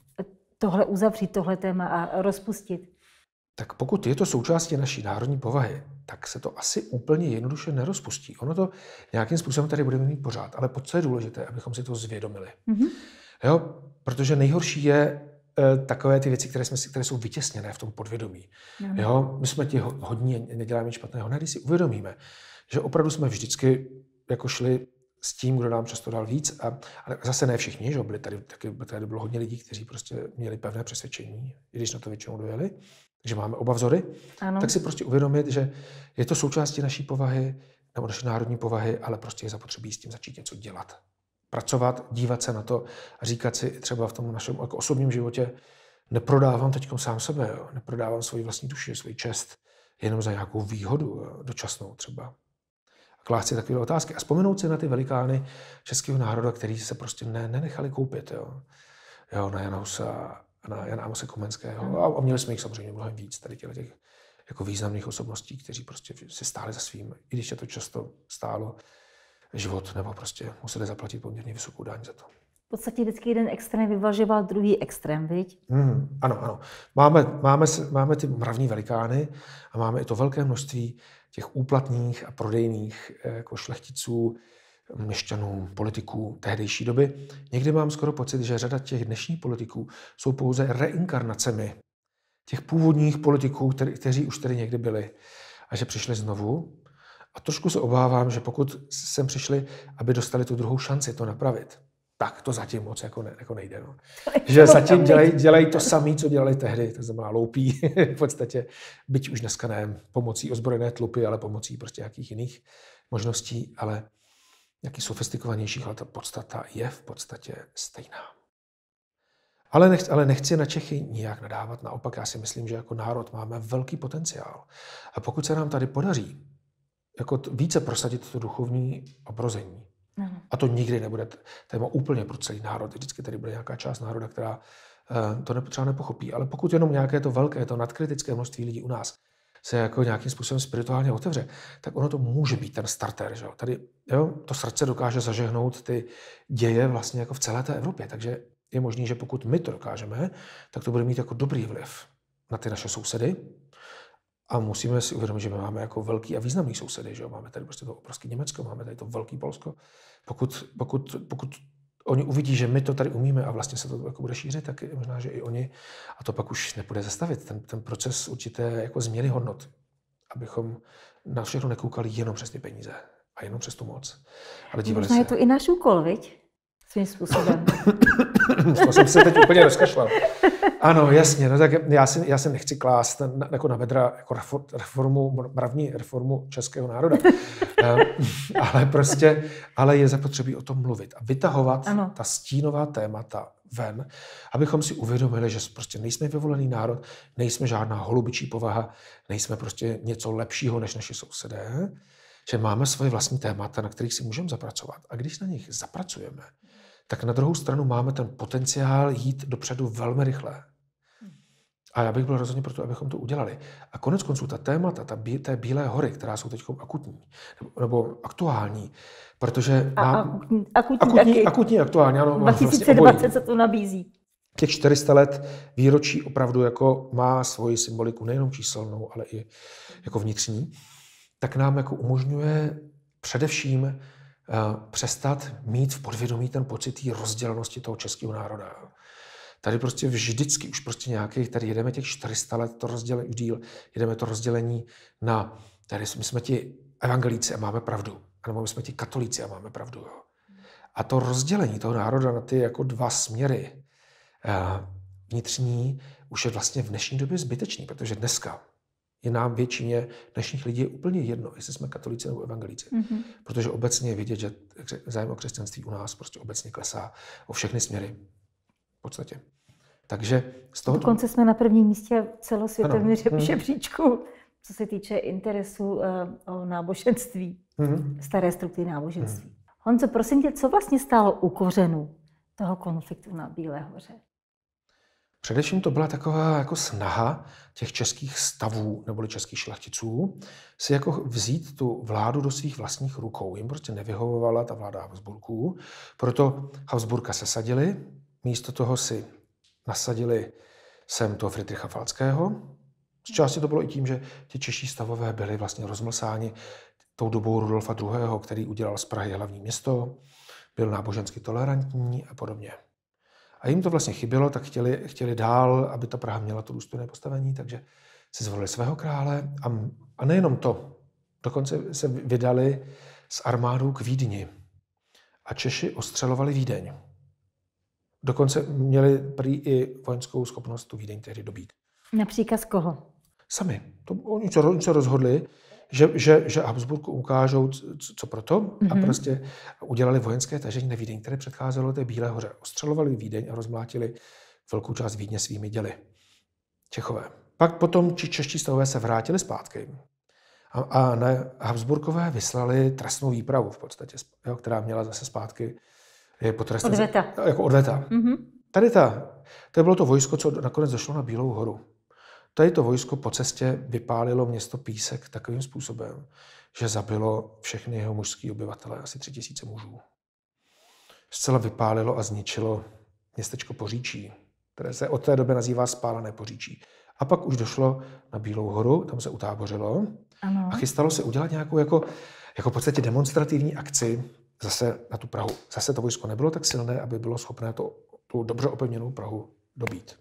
tohle uzavřít, tohle téma a rozpustit. Tak pokud je to součástí naší národní povahy, tak se to asi úplně jednoduše nerozpustí. Ono to nějakým způsobem tady budeme mít pořád, ale co je důležité, abychom si to zvědomili. Mm-hmm. Jo, protože nejhorší je e, takové ty věci, které, jsme si, které jsou vytěsněné v tom podvědomí. Mm-hmm. Jo, my jsme ti hodní, neděláme špatného. Ne, když si uvědomíme, že opravdu jsme vždycky jako šli s tím, kdo nám často dal víc. A, ale zase ne všichni, že byli tady, taky, tady bylo hodně lidí, kteří prostě měli pevné přesvědčení, i když na to většinou dojeli. Takže máme oba vzory, ano. Tak si prostě uvědomit, že je to součástí naší povahy, nebo naší národní povahy, ale prostě je zapotřebí s tím začít něco dělat. Pracovat, dívat se na to a říkat si třeba v tom našem jako osobním životě, neprodávám teď sám sebe, jo? Neprodávám svoji vlastní duši, svoji čest, jenom za nějakou výhodu, jo? Dočasnou třeba. A klást si takové otázky a vzpomenout si na ty velikány českého národa, kteří se prostě ne, nenechali koupit. Jo? Jo, na Jana Husa, na Jana Amose Komenského. A měli jsme jich samozřejmě mnohem víc, tady těch jako významných osobností, kteří prostě si stáli za svým, i když je to často stálo život, nebo prostě museli zaplatit poměrně vysokou daň za to. V podstatě vždycky jeden extrém vyvažoval druhý extrém, viď? Mm, ano, ano. Máme, máme, máme ty mravní velikány a máme i to velké množství těch úplatných a prodejných jako šlechticů, měšťanů, politiků tehdejší doby. Někdy mám skoro pocit, že řada těch dnešních politiků jsou pouze reinkarnacemi těch původních politiků, který, kteří už tady někdy byli a že přišli znovu. A trošku se obávám, že pokud sem přišli, aby dostali tu druhou šanci to napravit, tak to zatím moc jako, ne, jako nejde. No. Že zatím dělají, dělají to samé, co dělali tehdy, to znamená loupí v podstatě, byť už dneska ne pomocí ozbrojené tlupy, ale pomocí prostě nějakých jiných možností, ale nějaký sofistikovanějších, ale ta podstata je v podstatě stejná. Ale nechci, ale nechci na Čechy nijak nadávat, naopak já si myslím, že jako národ máme velký potenciál. A pokud se nám tady podaří jako více prosadit to duchovní obrození, mm. A to nikdy nebude téma úplně pro celý národ. Vždycky tady bude nějaká část národa, která to třeba nepochopí. Ale pokud jenom nějaké to velké, to nadkritické množství lidí u nás se jako nějakým způsobem spirituálně otevře, tak ono to může být ten starter. Že? Tady jo, to srdce dokáže zažehnout ty děje vlastně jako v celé té Evropě. Takže je možné, že pokud my to dokážeme, tak to bude mít jako dobrý vliv na ty naše sousedy. A musíme si uvědomit, že my máme jako velký a významný sousedy. Že? Máme tady prostě to obrovské Německo, máme tady to velký Polsko. Pokud, pokud, pokud oni uvidí, že my to tady umíme a vlastně se to jako bude šířit, tak je možná, že i oni, a to pak už nepůjde zastavit, ten, ten proces určité jako změny hodnot, abychom na všechno nekoukali jenom přes ty peníze a jenom přes tu moc. Ale dívali možná se. Je to i náš úkol, viď? Svým způsobem. To jsem se teď úplně rozkašlal. Ano, jasně, no tak já si, já si nechci klást na, jako na bedra jako reformu, mravní reformu českého národa. ale prostě, ale je zapotřebí o tom mluvit a vytahovat ano. ta stínová témata ven, abychom si uvědomili, že prostě nejsme vyvolený národ, nejsme žádná holubičí povaha, nejsme prostě něco lepšího než naši sousedé, že máme svoje vlastní témata, na kterých si můžeme zapracovat. A když na nich zapracujeme, tak na druhou stranu máme ten potenciál jít dopředu velmi rychle. A já bych byl rozhodně pro to, abychom to udělali. A konec konců ta témata, ta bí, té Bílé hory, která jsou teď akutní, nebo, nebo aktuální, protože... A nám, akutní, akutní, akutní, taky. akutní, aktuální, ano. dva tisíce dvacet vlastně se to nabízí. Těch čtyři sta let výročí opravdu jako má svoji symboliku nejenom číselnou, ale i jako vnitřní, tak nám jako umožňuje především uh, přestat mít v podvědomí ten pocit té rozdělenosti toho českého národa. Tady prostě vždycky už prostě nějakých, tady jedeme těch čtyři sta let, to rozdělení, už díl, jedeme to rozdělení na, tady my jsme ti evangelíci a máme pravdu, nebo my jsme ti katolíci a máme pravdu. Jo. A to rozdělení toho národa na ty jako dva směry uh, vnitřní už je vlastně v dnešní době zbytečný, protože dneska je nám většině dnešních lidí je úplně jedno, jestli jsme katolíci nebo evangelíci. Mm-hmm. Protože obecně je vidět, že zájem o křesťanství u nás prostě obecně klesá o všechny směry. V podstatě. Takže z toho... Dokonce jsme na prvním místě celosvětovém žebříčku, co se týče interesu uh, o náboženství, mm-hmm. staré struktury náboženství. Mm-hmm. Honzo, prosím tě, co vlastně stálo u kořenu toho konfliktu na Bílé hoře? Především to byla taková jako snaha těch českých stavů neboli českých šlechticů si jako vzít tu vládu do svých vlastních rukou. Jim prostě nevyhovovala ta vláda Habsburků, proto Habsburka sesadili, místo toho si nasadili sem toho Friedricha Falckého. Z části to bylo i tím, že ti čeští stavové byli vlastně rozmlsáni tou dobou Rudolfa druhého., který udělal z Prahy hlavní město, byl nábožensky tolerantní a podobně. A jim to vlastně chybělo, tak chtěli, chtěli dál, aby ta Praha měla to důstojné postavení, takže si zvolili svého krále. A, a nejenom to, dokonce se vydali s armádou k Vídni. A Češi ostřelovali Vídeň. Dokonce měli prý i vojenskou schopnost tu Vídeň tehdy dobít. Například z koho? Sami. To, oni, se, oni se rozhodli, že, že, že Habsburku ukážou, co, co proto, mm-hmm. a prostě udělali vojenské tažení na Vídeň, které předcházelo té Bílé hoře. Ostřelovali Vídeň a rozmlátili velkou část Vídně svými děly. Čechové. Pak potom či čeští stavové se vrátili zpátky. A, a na Habsburkové vyslali trestnou výpravu v podstatě, jo, která měla zase zpátky je potrestat. Odveta. Jako odveta. Mm-hmm. Tady ta, to bylo to vojsko, co nakonec došlo na Bílou horu. Tady to vojsko po cestě vypálilo město Písek takovým způsobem, že zabilo všechny jeho mužský obyvatele, asi tři tisíce mužů. Zcela vypálilo a zničilo městečko Poříčí, které se od té doby nazývá Spálené Poříčí. A pak už došlo na Bílou horu, tam se utábořilo ano. a chystalo se udělat nějakou jako, jako v podstatě demonstrativní akci zase na tu Prahu. Zase to vojsko nebylo tak silné, aby bylo schopné to, tu dobře opevněnou Prahu dobít.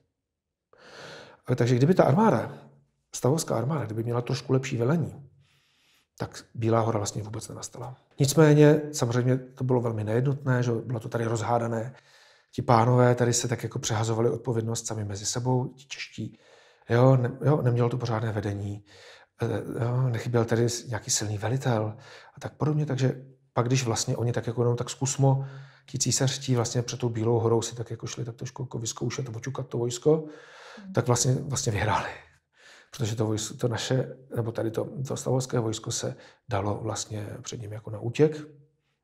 Takže kdyby ta armáda, stavovská armáda, kdyby měla trošku lepší velení, tak Bílá hora vlastně vůbec nenastala. Nicméně samozřejmě to bylo velmi nejednotné, že bylo to tady rozhádané. Ti pánové tady se tak jako přehazovali odpovědnost sami mezi sebou, ti čeští. Jo, ne, jo, nemělo to pořádné vedení, jo, nechyběl tady nějaký silný velitel a tak podobně. Takže pak, když vlastně oni tak jako jenom tak zkusmo, ti císařští vlastně před tou Bílou horou si tak jako šli tak trošku jako vyzkoušet a očukat to vojsko, tak vlastně, vlastně vyhráli. Protože to, vojsko, to naše, nebo tady to, to stavovské vojsko se dalo vlastně před ním jako na útěk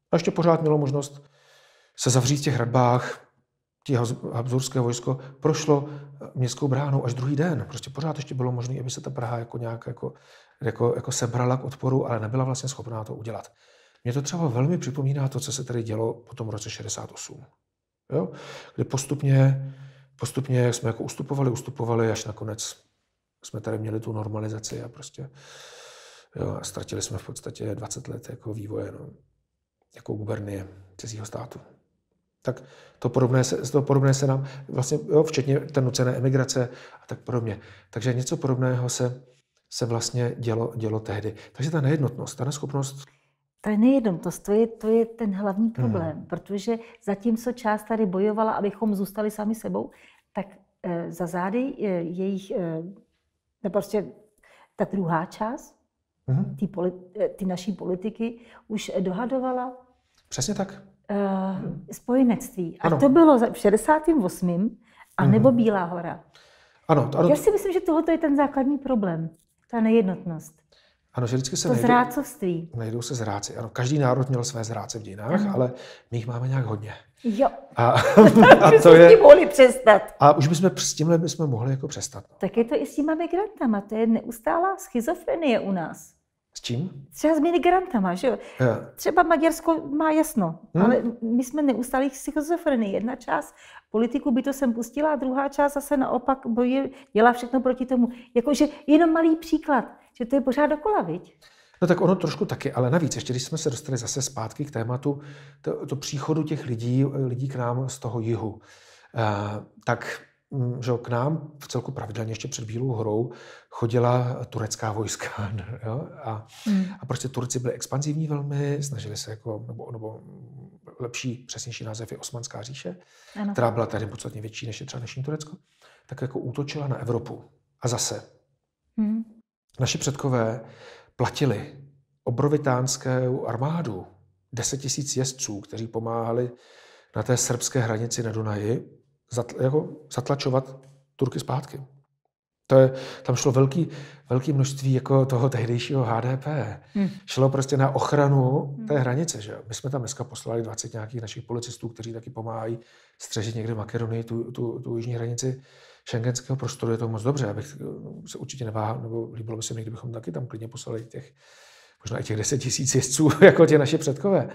A ještě pořád mělo možnost se zavřít v těch hradbách, tí habsburské vojsko prošlo městskou bránou až druhý den. Prostě pořád ještě bylo možné, aby se ta Praha jako nějak jako, jako, jako sebrala k odporu, ale nebyla vlastně schopná to udělat. Mě to třeba velmi připomíná to, co se tady dělo po tom roce šedesát osm. Jo? Kdy postupně, postupně jsme jako ustupovali, ustupovali, až nakonec jsme tady měli tu normalizaci a prostě jo, a ztratili jsme v podstatě dvacet let jako vývoje, no, jako gubernie cizího státu. Tak to podobné se, to podobné se nám, vlastně, jo, včetně té nucené emigrace a tak podobně. Takže něco podobného se, se vlastně dělo, dělo tehdy. Takže ta nejednotnost, ta neschopnost. Ta nejednotnost, to je, to je ten hlavní problém, hmm. protože zatímco část tady bojovala, abychom zůstali sami sebou, tak e, za zády e, jejich, e, ne prostě ta druhá část, hmm. ty, politi, ty naší politiky už dohadovala. Přesně tak. Uh, spojenectví. A ano. To bylo v šedesátém osmém a nebo mm. Bílá hora. Ano, ano. Já si myslím, že tohle je ten základní problém. Ta nejednotnost. Ano, že vždycky se to nejdou, zrácovství. Nejdou se zráci. Ano, každý národ měl své zráce v dějinách, ano. Ale my jich máme nějak hodně. Jo. A, a to je... s tím mohli přestat. A už bychom s tímhle bychom mohli jako přestat. No. Tak je to i s těma migrantama. To je neustálá schizofrenie u nás. S čím? Třeba s migrantama, že jo? Yeah. Třeba Maďarsko má jasno, hmm. ale my jsme neustálí schizofrenii. Jedna část politiku by to sem pustila a druhá část zase naopak bojí, dělá všechno proti tomu. Jakože jenom malý příklad, že to je pořád dokola, viď? No tak ono trošku taky, ale navíc, ještě když jsme se dostali zase zpátky k tématu to, to příchodu těch lidí, lidí k nám z toho jihu, uh, tak že k nám v celku pravidelně ještě před Bílou horou chodila turecká vojska. Jo? A, hmm. a prostě Turci byli expanzivní velmi, snažili se jako, nebo, nebo lepší, přesnější název je Osmanská říše, ano. která byla tady podstatně větší než je třeba dnešní Turecko, tak jako útočila na Evropu. A zase hmm. naši předkové platili obrovitánskou armádu, deset tisíc jezdců, kteří pomáhali na té srbské hranici na Dunaji Zatl, jako zatlačovat Turky zpátky. To je, tam šlo velký, velký množství jako toho tehdejšího H D P. Hmm. Šlo prostě na ochranu té hranice. Že? My jsme tam dneska poslali dvacet nějakých našich policistů, kteří taky pomáhají střežit někde v Makedonii tu, tu, tu jižní hranici schengenského prostoru. Je to moc dobře, abych se určitě neváhal, nebo líbilo by se mi, kdybychom taky tam klidně poslali těch, možná i těch deset tisíc jezdců, jako ti naši předkové.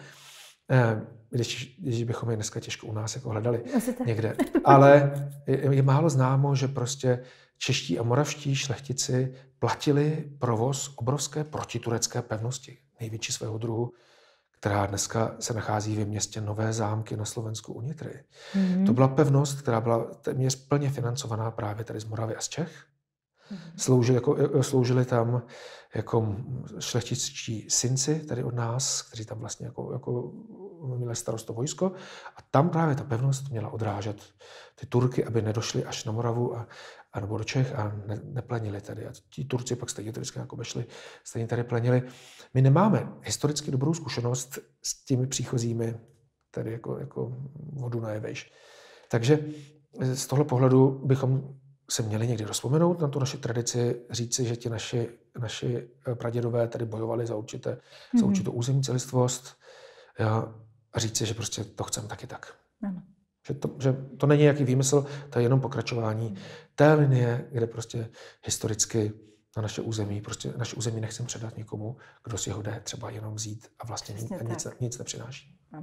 Když, když bychom je dneska těžko u nás jako hledali někde. Ale je, je málo známo, že prostě čeští a moravští šlechtici platili provoz obrovské protiturecké pevnosti, největší svého druhu, která dneska se nachází ve městě Nové Zámky na Slovensku u Nitry. Mm-hmm. To byla pevnost, která byla téměř plně financovaná právě tady z Moravy a z Čech. Mm-hmm. Sloužili, jako, sloužili tam jako šlechtičtí synci tady od nás, kteří tam vlastně jako, jako měli starost o vojsko. A tam právě ta pevnost měla odrážet ty Turky, aby nedošli až na Moravu a, a nebo do Čech a ne, neplenili tady. A ti Turci pak stejně vždycky jako šli, stejně tady plenili. My nemáme historicky dobrou zkušenost s těmi příchozími tady jako, jako vodu na jevejš. Takže z tohle pohledu bychom se měli někdy rozpomenout na tu naši tradici, říci, že ti naši, naši pradědové tady bojovali za, určité, mm-hmm. za určitou územní celistvost ja, a říci, že prostě to chceme taky tak. Ano. Že, to, že to není nějaký výmysl, to je jenom pokračování té linie, kde prostě historicky na naše území, prostě naše území nechceme předat někomu, kdo si ho jde třeba jenom vzít a vlastně nic, nic, nic nepřináší. Ano.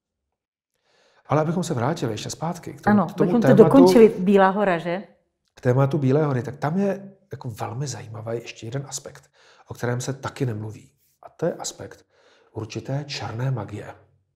Ale abychom se vrátili ještě zpátky k tomu, ano, k tomu abychom tématu, to dokončili, Bílá hora, že? K tématu Bílé hory, tak tam je jako velmi zajímavý ještě jeden aspekt, o kterém se taky nemluví. A to je aspekt určité černé magie.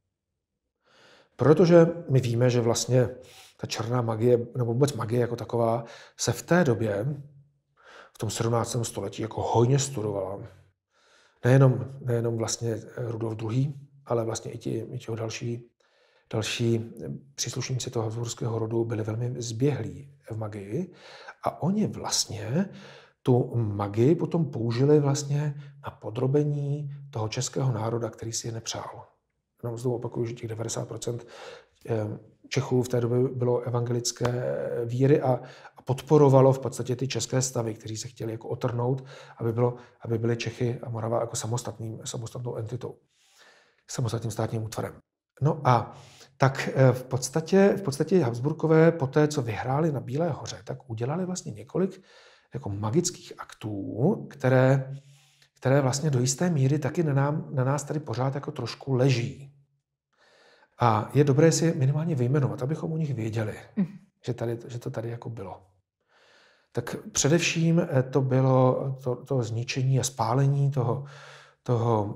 Protože my víme, že vlastně ta černá magie, nebo vůbec magie jako taková, se v té době, v tom sedmnáctém století, jako hojně studovala. Nejenom, nejenom vlastně Rudolf druhý., ale vlastně i ti, i ti další, další příslušníci toho habsburského rodu byli velmi zběhlí v magii a oni vlastně tu magii potom použili vlastně na podrobení toho českého národa, který si je nepřál. Jenom znovu opakuju, že těch devadesát procent Čechů v té době bylo evangelické víry a, a podporovalo v podstatě ty české stavy, kteří se chtěli jako otrhnout, aby, bylo, aby byly Čechy a Morava jako samostatným, samostatnou entitou. samostatným státním útvarem. No a tak v podstatě, v podstatě Habsburkové po té, co vyhráli na Bílé hoře, tak udělali vlastně několik jako magických aktů, které, které vlastně do jisté míry taky na, nám, na nás tady pořád jako trošku leží. A je dobré si je minimálně vyjmenovat, abychom o nich věděli, mm. že, tady, že to tady jako bylo. Tak především to bylo to, to zničení a spálení toho, toho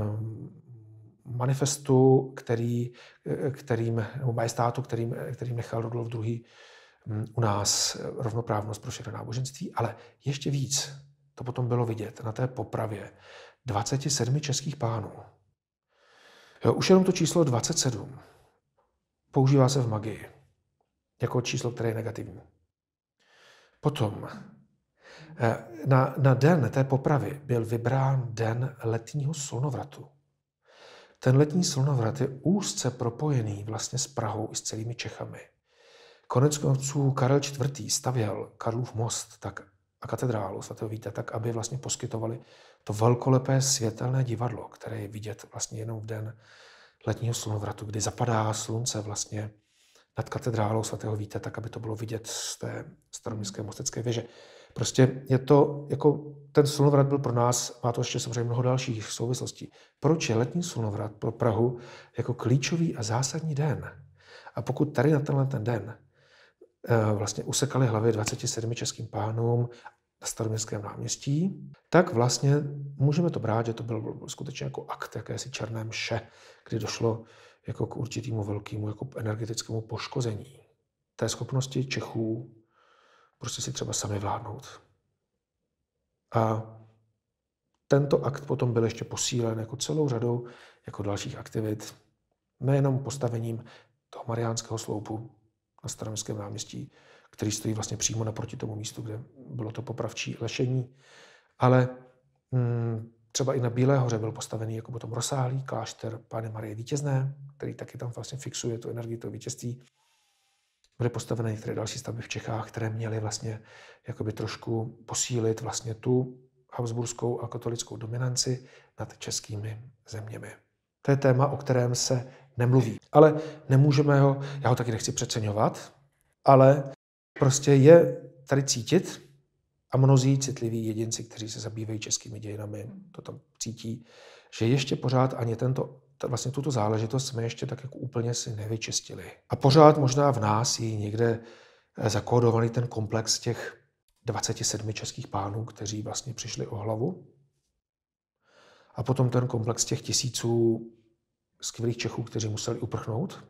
manifestu, který, kterým, nebo majestátu, kterým, kterým nechal Rudolf druhý. u nás rovnoprávnost pro všechna náboženství, ale ještě víc to potom bylo vidět na té popravě dvaceti sedmi českých pánů. Jo, už jenom to číslo dvacet sedm používá se v magii jako číslo, které je negativní. Potom na, na den té popravy byl vybrán den letního slnovratu. Ten letní slnovrat je úzce propojený vlastně s Prahou i s celými Čechami. Koneckonců Karel čtvrtý stavěl Karlův most tak, a katedrálu svatého Víta tak, aby vlastně poskytovali to velkolepé světelné divadlo, které je vidět vlastně jenom v den letního slnovratu, kdy zapadá slunce vlastně nad katedrálou svatého Víta, tak, aby to bylo vidět z té staroměstské mostecké věže. Prostě je to, jako ten slnovrat byl pro nás, má to ještě samozřejmě mnoho dalších souvislostí. Proč je letní slnovrat pro Prahu jako klíčový a zásadní den? A pokud tady na tenhle ten den vlastně usekali hlavy dvaceti sedmi českým pánům na Staroměstském náměstí, tak vlastně můžeme to brát, že to byl skutečně jako akt jakési černé mše, kdy došlo jako k určitému velkému jako energetickému poškození té schopnosti Čechů prostě si třeba sami vládnout. A tento akt potom byl ještě posílen jako celou řadou jako dalších aktivit, nejenom postavením toho Mariánského sloupu na Staroměstském náměstí, který stojí vlastně přímo naproti tomu místu, kde bylo to popravčí lešení, ale hm, třeba i na Bílé hoře byl postavený jako potom rozsáhlý klášter Panny Marie Vítězné, který taky tam vlastně fixuje tu energii toho vítězství. Byly postaveny některé další stavby v Čechách, které měly vlastně jakoby trošku posílit vlastně tu habsburskou a katolickou dominanci nad českými zeměmi. To je téma, o kterém se nemluví. Ale nemůžeme ho, já ho taky nechci přeceňovat, ale prostě je tady cítit a mnozí citliví jedinci, kteří se zabývají českými dějinami, to tam cítí, že ještě pořád ani tento, vlastně tuto záležitost jsme ještě tak jako úplně si nevyčistili. A pořád možná v nás je někde zakódovaný ten komplex těch dvaceti sedmi českých pánů, kteří vlastně přišli o hlavu. A potom ten komplex těch tisíců skvělých Čechů, kteří museli uprchnout.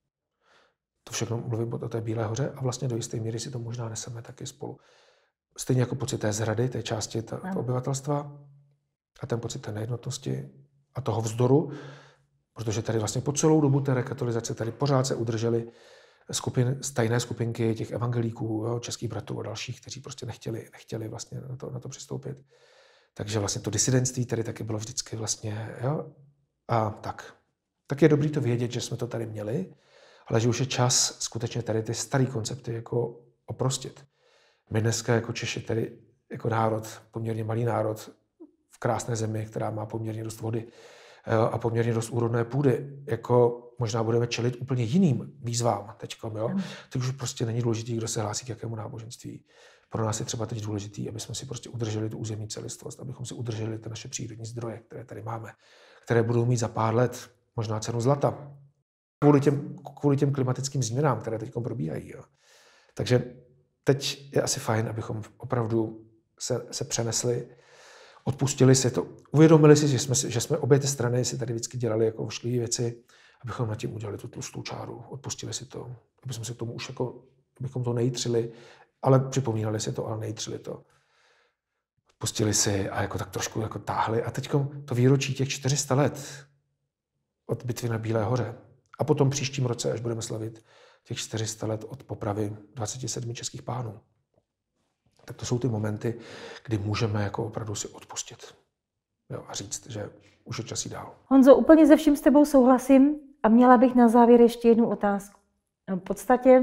To všechno mluvím o té Bílé hoře a vlastně do jisté míry si to možná neseme taky spolu. Stejně jako pocit té zrady, té části toho obyvatelstva a ten pocit té nejednotnosti a toho vzdoru, protože tady vlastně po celou dobu té rekatolizace tady pořád se udržely skupin, tajné skupinky těch evangelíků, jo, českých bratrů a dalších, kteří prostě nechtěli, nechtěli vlastně na to, na to přistoupit. Takže vlastně to disidentství tady taky bylo vždycky vlastně, jo, a tak. Tak je dobré to vědět, že jsme to tady měli, ale že už je čas skutečně tady ty staré koncepty jako oprostit. My dneska jako Češi, tedy jako národ, poměrně malý národ, v krásné zemi, která má poměrně dost vody a poměrně dost úrodné půdy, jako možná budeme čelit úplně jiným výzvám teďkom, jo? Teď už prostě není důležitý, kdo se hlásí k jakému náboženství. Pro nás je třeba teď důležitý, aby jsme si prostě udrželi tu územní celistvost, abychom si udrželi ty naše přírodní zdroje, které tady máme, které budou mít za pár let možná cenu zlata. Kvůli těm, kvůli těm klimatickým změnám, které teď probíhají. Jo? Takže teď je asi fajn, abychom opravdu se, se přenesli, odpustili si to, uvědomili si, že jsme, že jsme obě ty strany si tady vždycky dělali jako ošklivé věci, abychom nad tím udělali tu tlustou čáru, odpustili si to, abychom si k tomu už jako, abychom to nejtřili, ale připomínali si to, ale nejtřili to. Odpustili si a jako tak trošku jako táhli. A teď to výročí těch čtyři sta let od bitvy na Bílé hoře a potom příštím roce, až budeme slavit těch čtyři sta let od popravy dvaceti sedmi českých pánů. Tak to jsou ty momenty, kdy můžeme jako opravdu si odpustit, jo, a říct, že už je čas jít dál. Honzo, úplně se vším s tebou souhlasím a měla bych na závěr ještě jednu otázku. V podstatě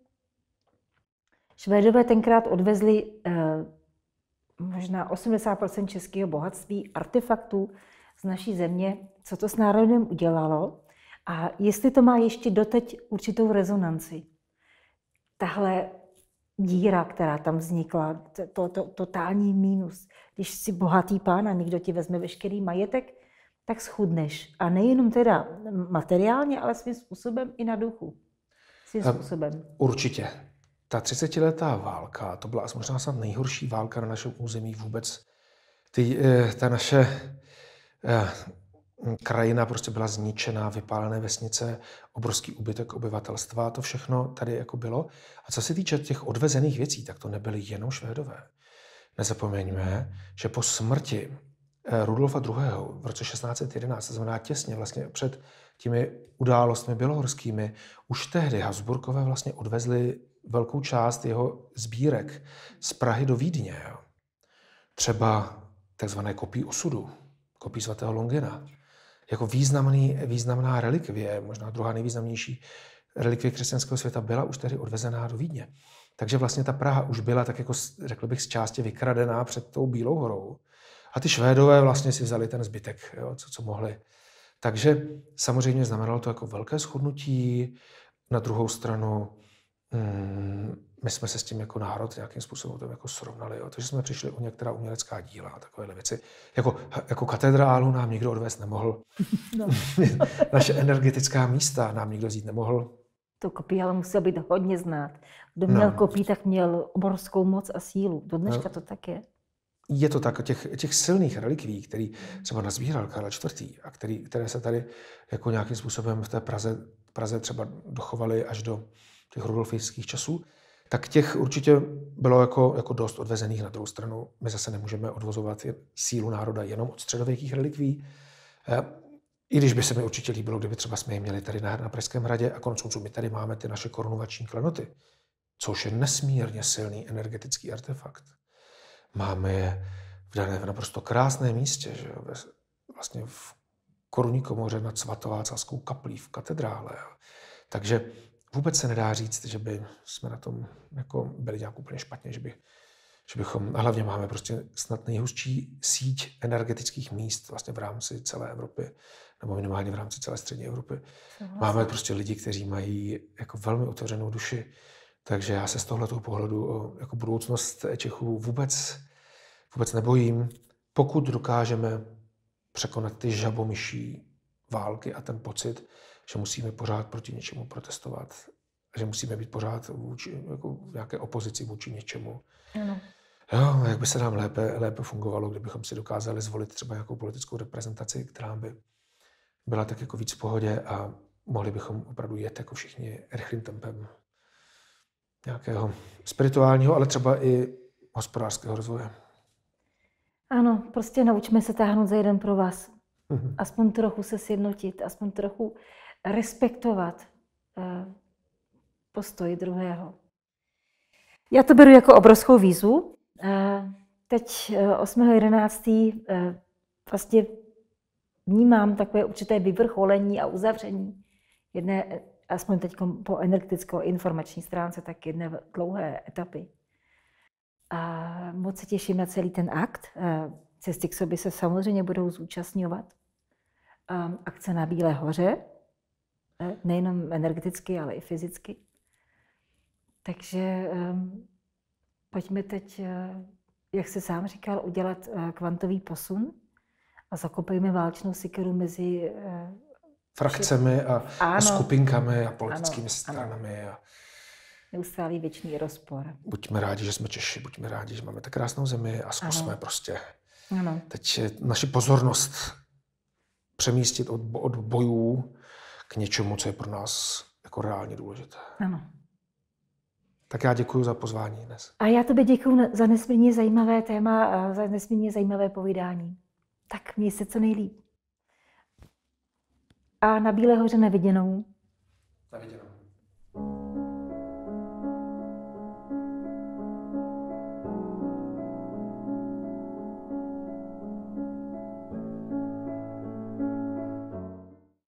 Švédové tenkrát odvezli eh, možná osmdesát procent českého bohatství, artefaktů z naší země, co to s národem udělalo a jestli to má ještě doteď určitou rezonanci. Tahle díra, která tam vznikla, to, to, to totální mínus. Když jsi bohatý pán a někdo ti vezme veškerý majetek, tak schudneš. A nejenom teda materiálně, ale svým způsobem i na duchu. Svým způsobem. Určitě. Ta třicetiletá válka, to byla možná snad nejhorší válka na našem území vůbec. Ty, ta naše krajina prostě byla zničená, vypálené vesnice, obrovský úbytek obyvatelstva, to všechno tady jako bylo. A co se týče těch odvezených věcí, tak to nebyly jenom Švédové. Nezapomeňme, že po smrti Rudolfa druhého. v roce šestnáct set jedenáct, to znamená těsně vlastně před těmi událostmi bělohorskými, už tehdy Habsburkové vlastně odvezli velkou část jeho sbírek z Prahy do Vídně. Třeba takzvané kopí osudu, kopí svatého Longina. Jako významný, významná relikvie, možná druhá nejvýznamnější relikvie křesťanského světa, byla už tehdy odvezená do Vídně. Takže vlastně ta Praha už byla tak jako, řekl bych, z části vykradená před tou Bílou horou. A ty Švédové vlastně si vzali ten zbytek, jo, co, co mohli. Takže samozřejmě znamenalo to jako velké shodnutí. Na druhou stranu hmm, my jsme se s tím jako národ nějakým způsobem jako srovnali. Jo. Takže jsme přišli o některá umělecká díla a takovéhle věci. Jako, jako katedrálu nám nikdo odvést nemohl. No. Naše energetická místa nám nikdo vzít nemohl. To kopí ale musel být hodně znát. Kdo měl no. kopí, tak měl obrovskou moc a sílu. Do dneška no. to tak je. Je to tak, těch, těch silných relikví, který třeba nazbíral Karel čtvrtý a který, které se tady jako nějakým způsobem v té Praze, Praze třeba dochovaly až do těch rudolfských časů, tak těch určitě bylo jako, jako dost odvezených. Na druhou stranu my zase nemůžeme odvozovat sílu národa jenom od středověkých relikví. I když by se mi určitě líbilo, kdyby třeba jsme je měli tady na, na Pražském hradě a koneckonců my tady máme ty naše korunovační klenoty, což je nesmírně silný energetický artefakt. Máme je v daném naprosto krásném místě, že jo, vlastně v korunní komoře nad svatováclavskou kaplí v katedrále. Jo. Takže vůbec se nedá říct, že by jsme na tom jako byli nějak úplně špatně, že, by, že bychom, a hlavně máme prostě snad nejhustší síť energetických míst vlastně v rámci celé Evropy, nebo minimálně v rámci celé střední Evropy. Vlastně. Máme prostě lidi, kteří mají jako velmi otevřenou duši, takže já se z tohoto pohledu o jako budoucnost Čechů vůbec, vůbec nebojím, pokud dokážeme překonat ty žabomyší války a ten pocit, že musíme pořád proti něčemu protestovat, že musíme být pořád vůči, jako v nějaké opozici vůči něčemu. Ano. Jo, jak by se nám lépe, lépe fungovalo, kdybychom si dokázali zvolit třeba nějakou politickou reprezentaci, která by byla tak jako víc v pohodě a mohli bychom opravdu jet jako všichni rychlým tempem nějakého spirituálního, ale třeba i hospodářského rozvoje. Ano, prostě naučme se táhnout za jeden pro vás. Mm-hmm. Aspoň trochu se sjednotit, aspoň trochu respektovat uh, postoj druhého. Já to beru jako obrovskou výzvu. Uh, teď uh, osmého jedenáctého Uh, vlastně vnímám takové určité vyvrcholení a uzavření jedné, aspoň teď po energeticko-informační stránce, tak jedné dlouhé etapy. A moc se těším na celý ten akt. Cesty k sobě se samozřejmě budou zúčastňovat. Akce na Bílé hoře, nejenom energeticky, ale i fyzicky. Takže pojďme teď, jak jsi sám říkal, udělat kvantový posun a zakopejme válečnou sykeru mezi frakcemi a, a skupinkami a politickými ano, stranami. Ano. A neustálý věčný rozpor. Buďme rádi, že jsme Češi, buďme rádi, že máme tak krásnou zemi a zkusme ano. prostě ano. teď naši pozornost přemístit od, od bojů k něčemu, co je pro nás jako reálně důležité. Ano. Tak já děkuji za pozvání dnes. A já tobě děkuji za nesmírně zajímavé téma a za nesmírně zajímavé povídání. Tak měj se co nejlíp. A na Bílé hoře na viděnou. Na viděnou.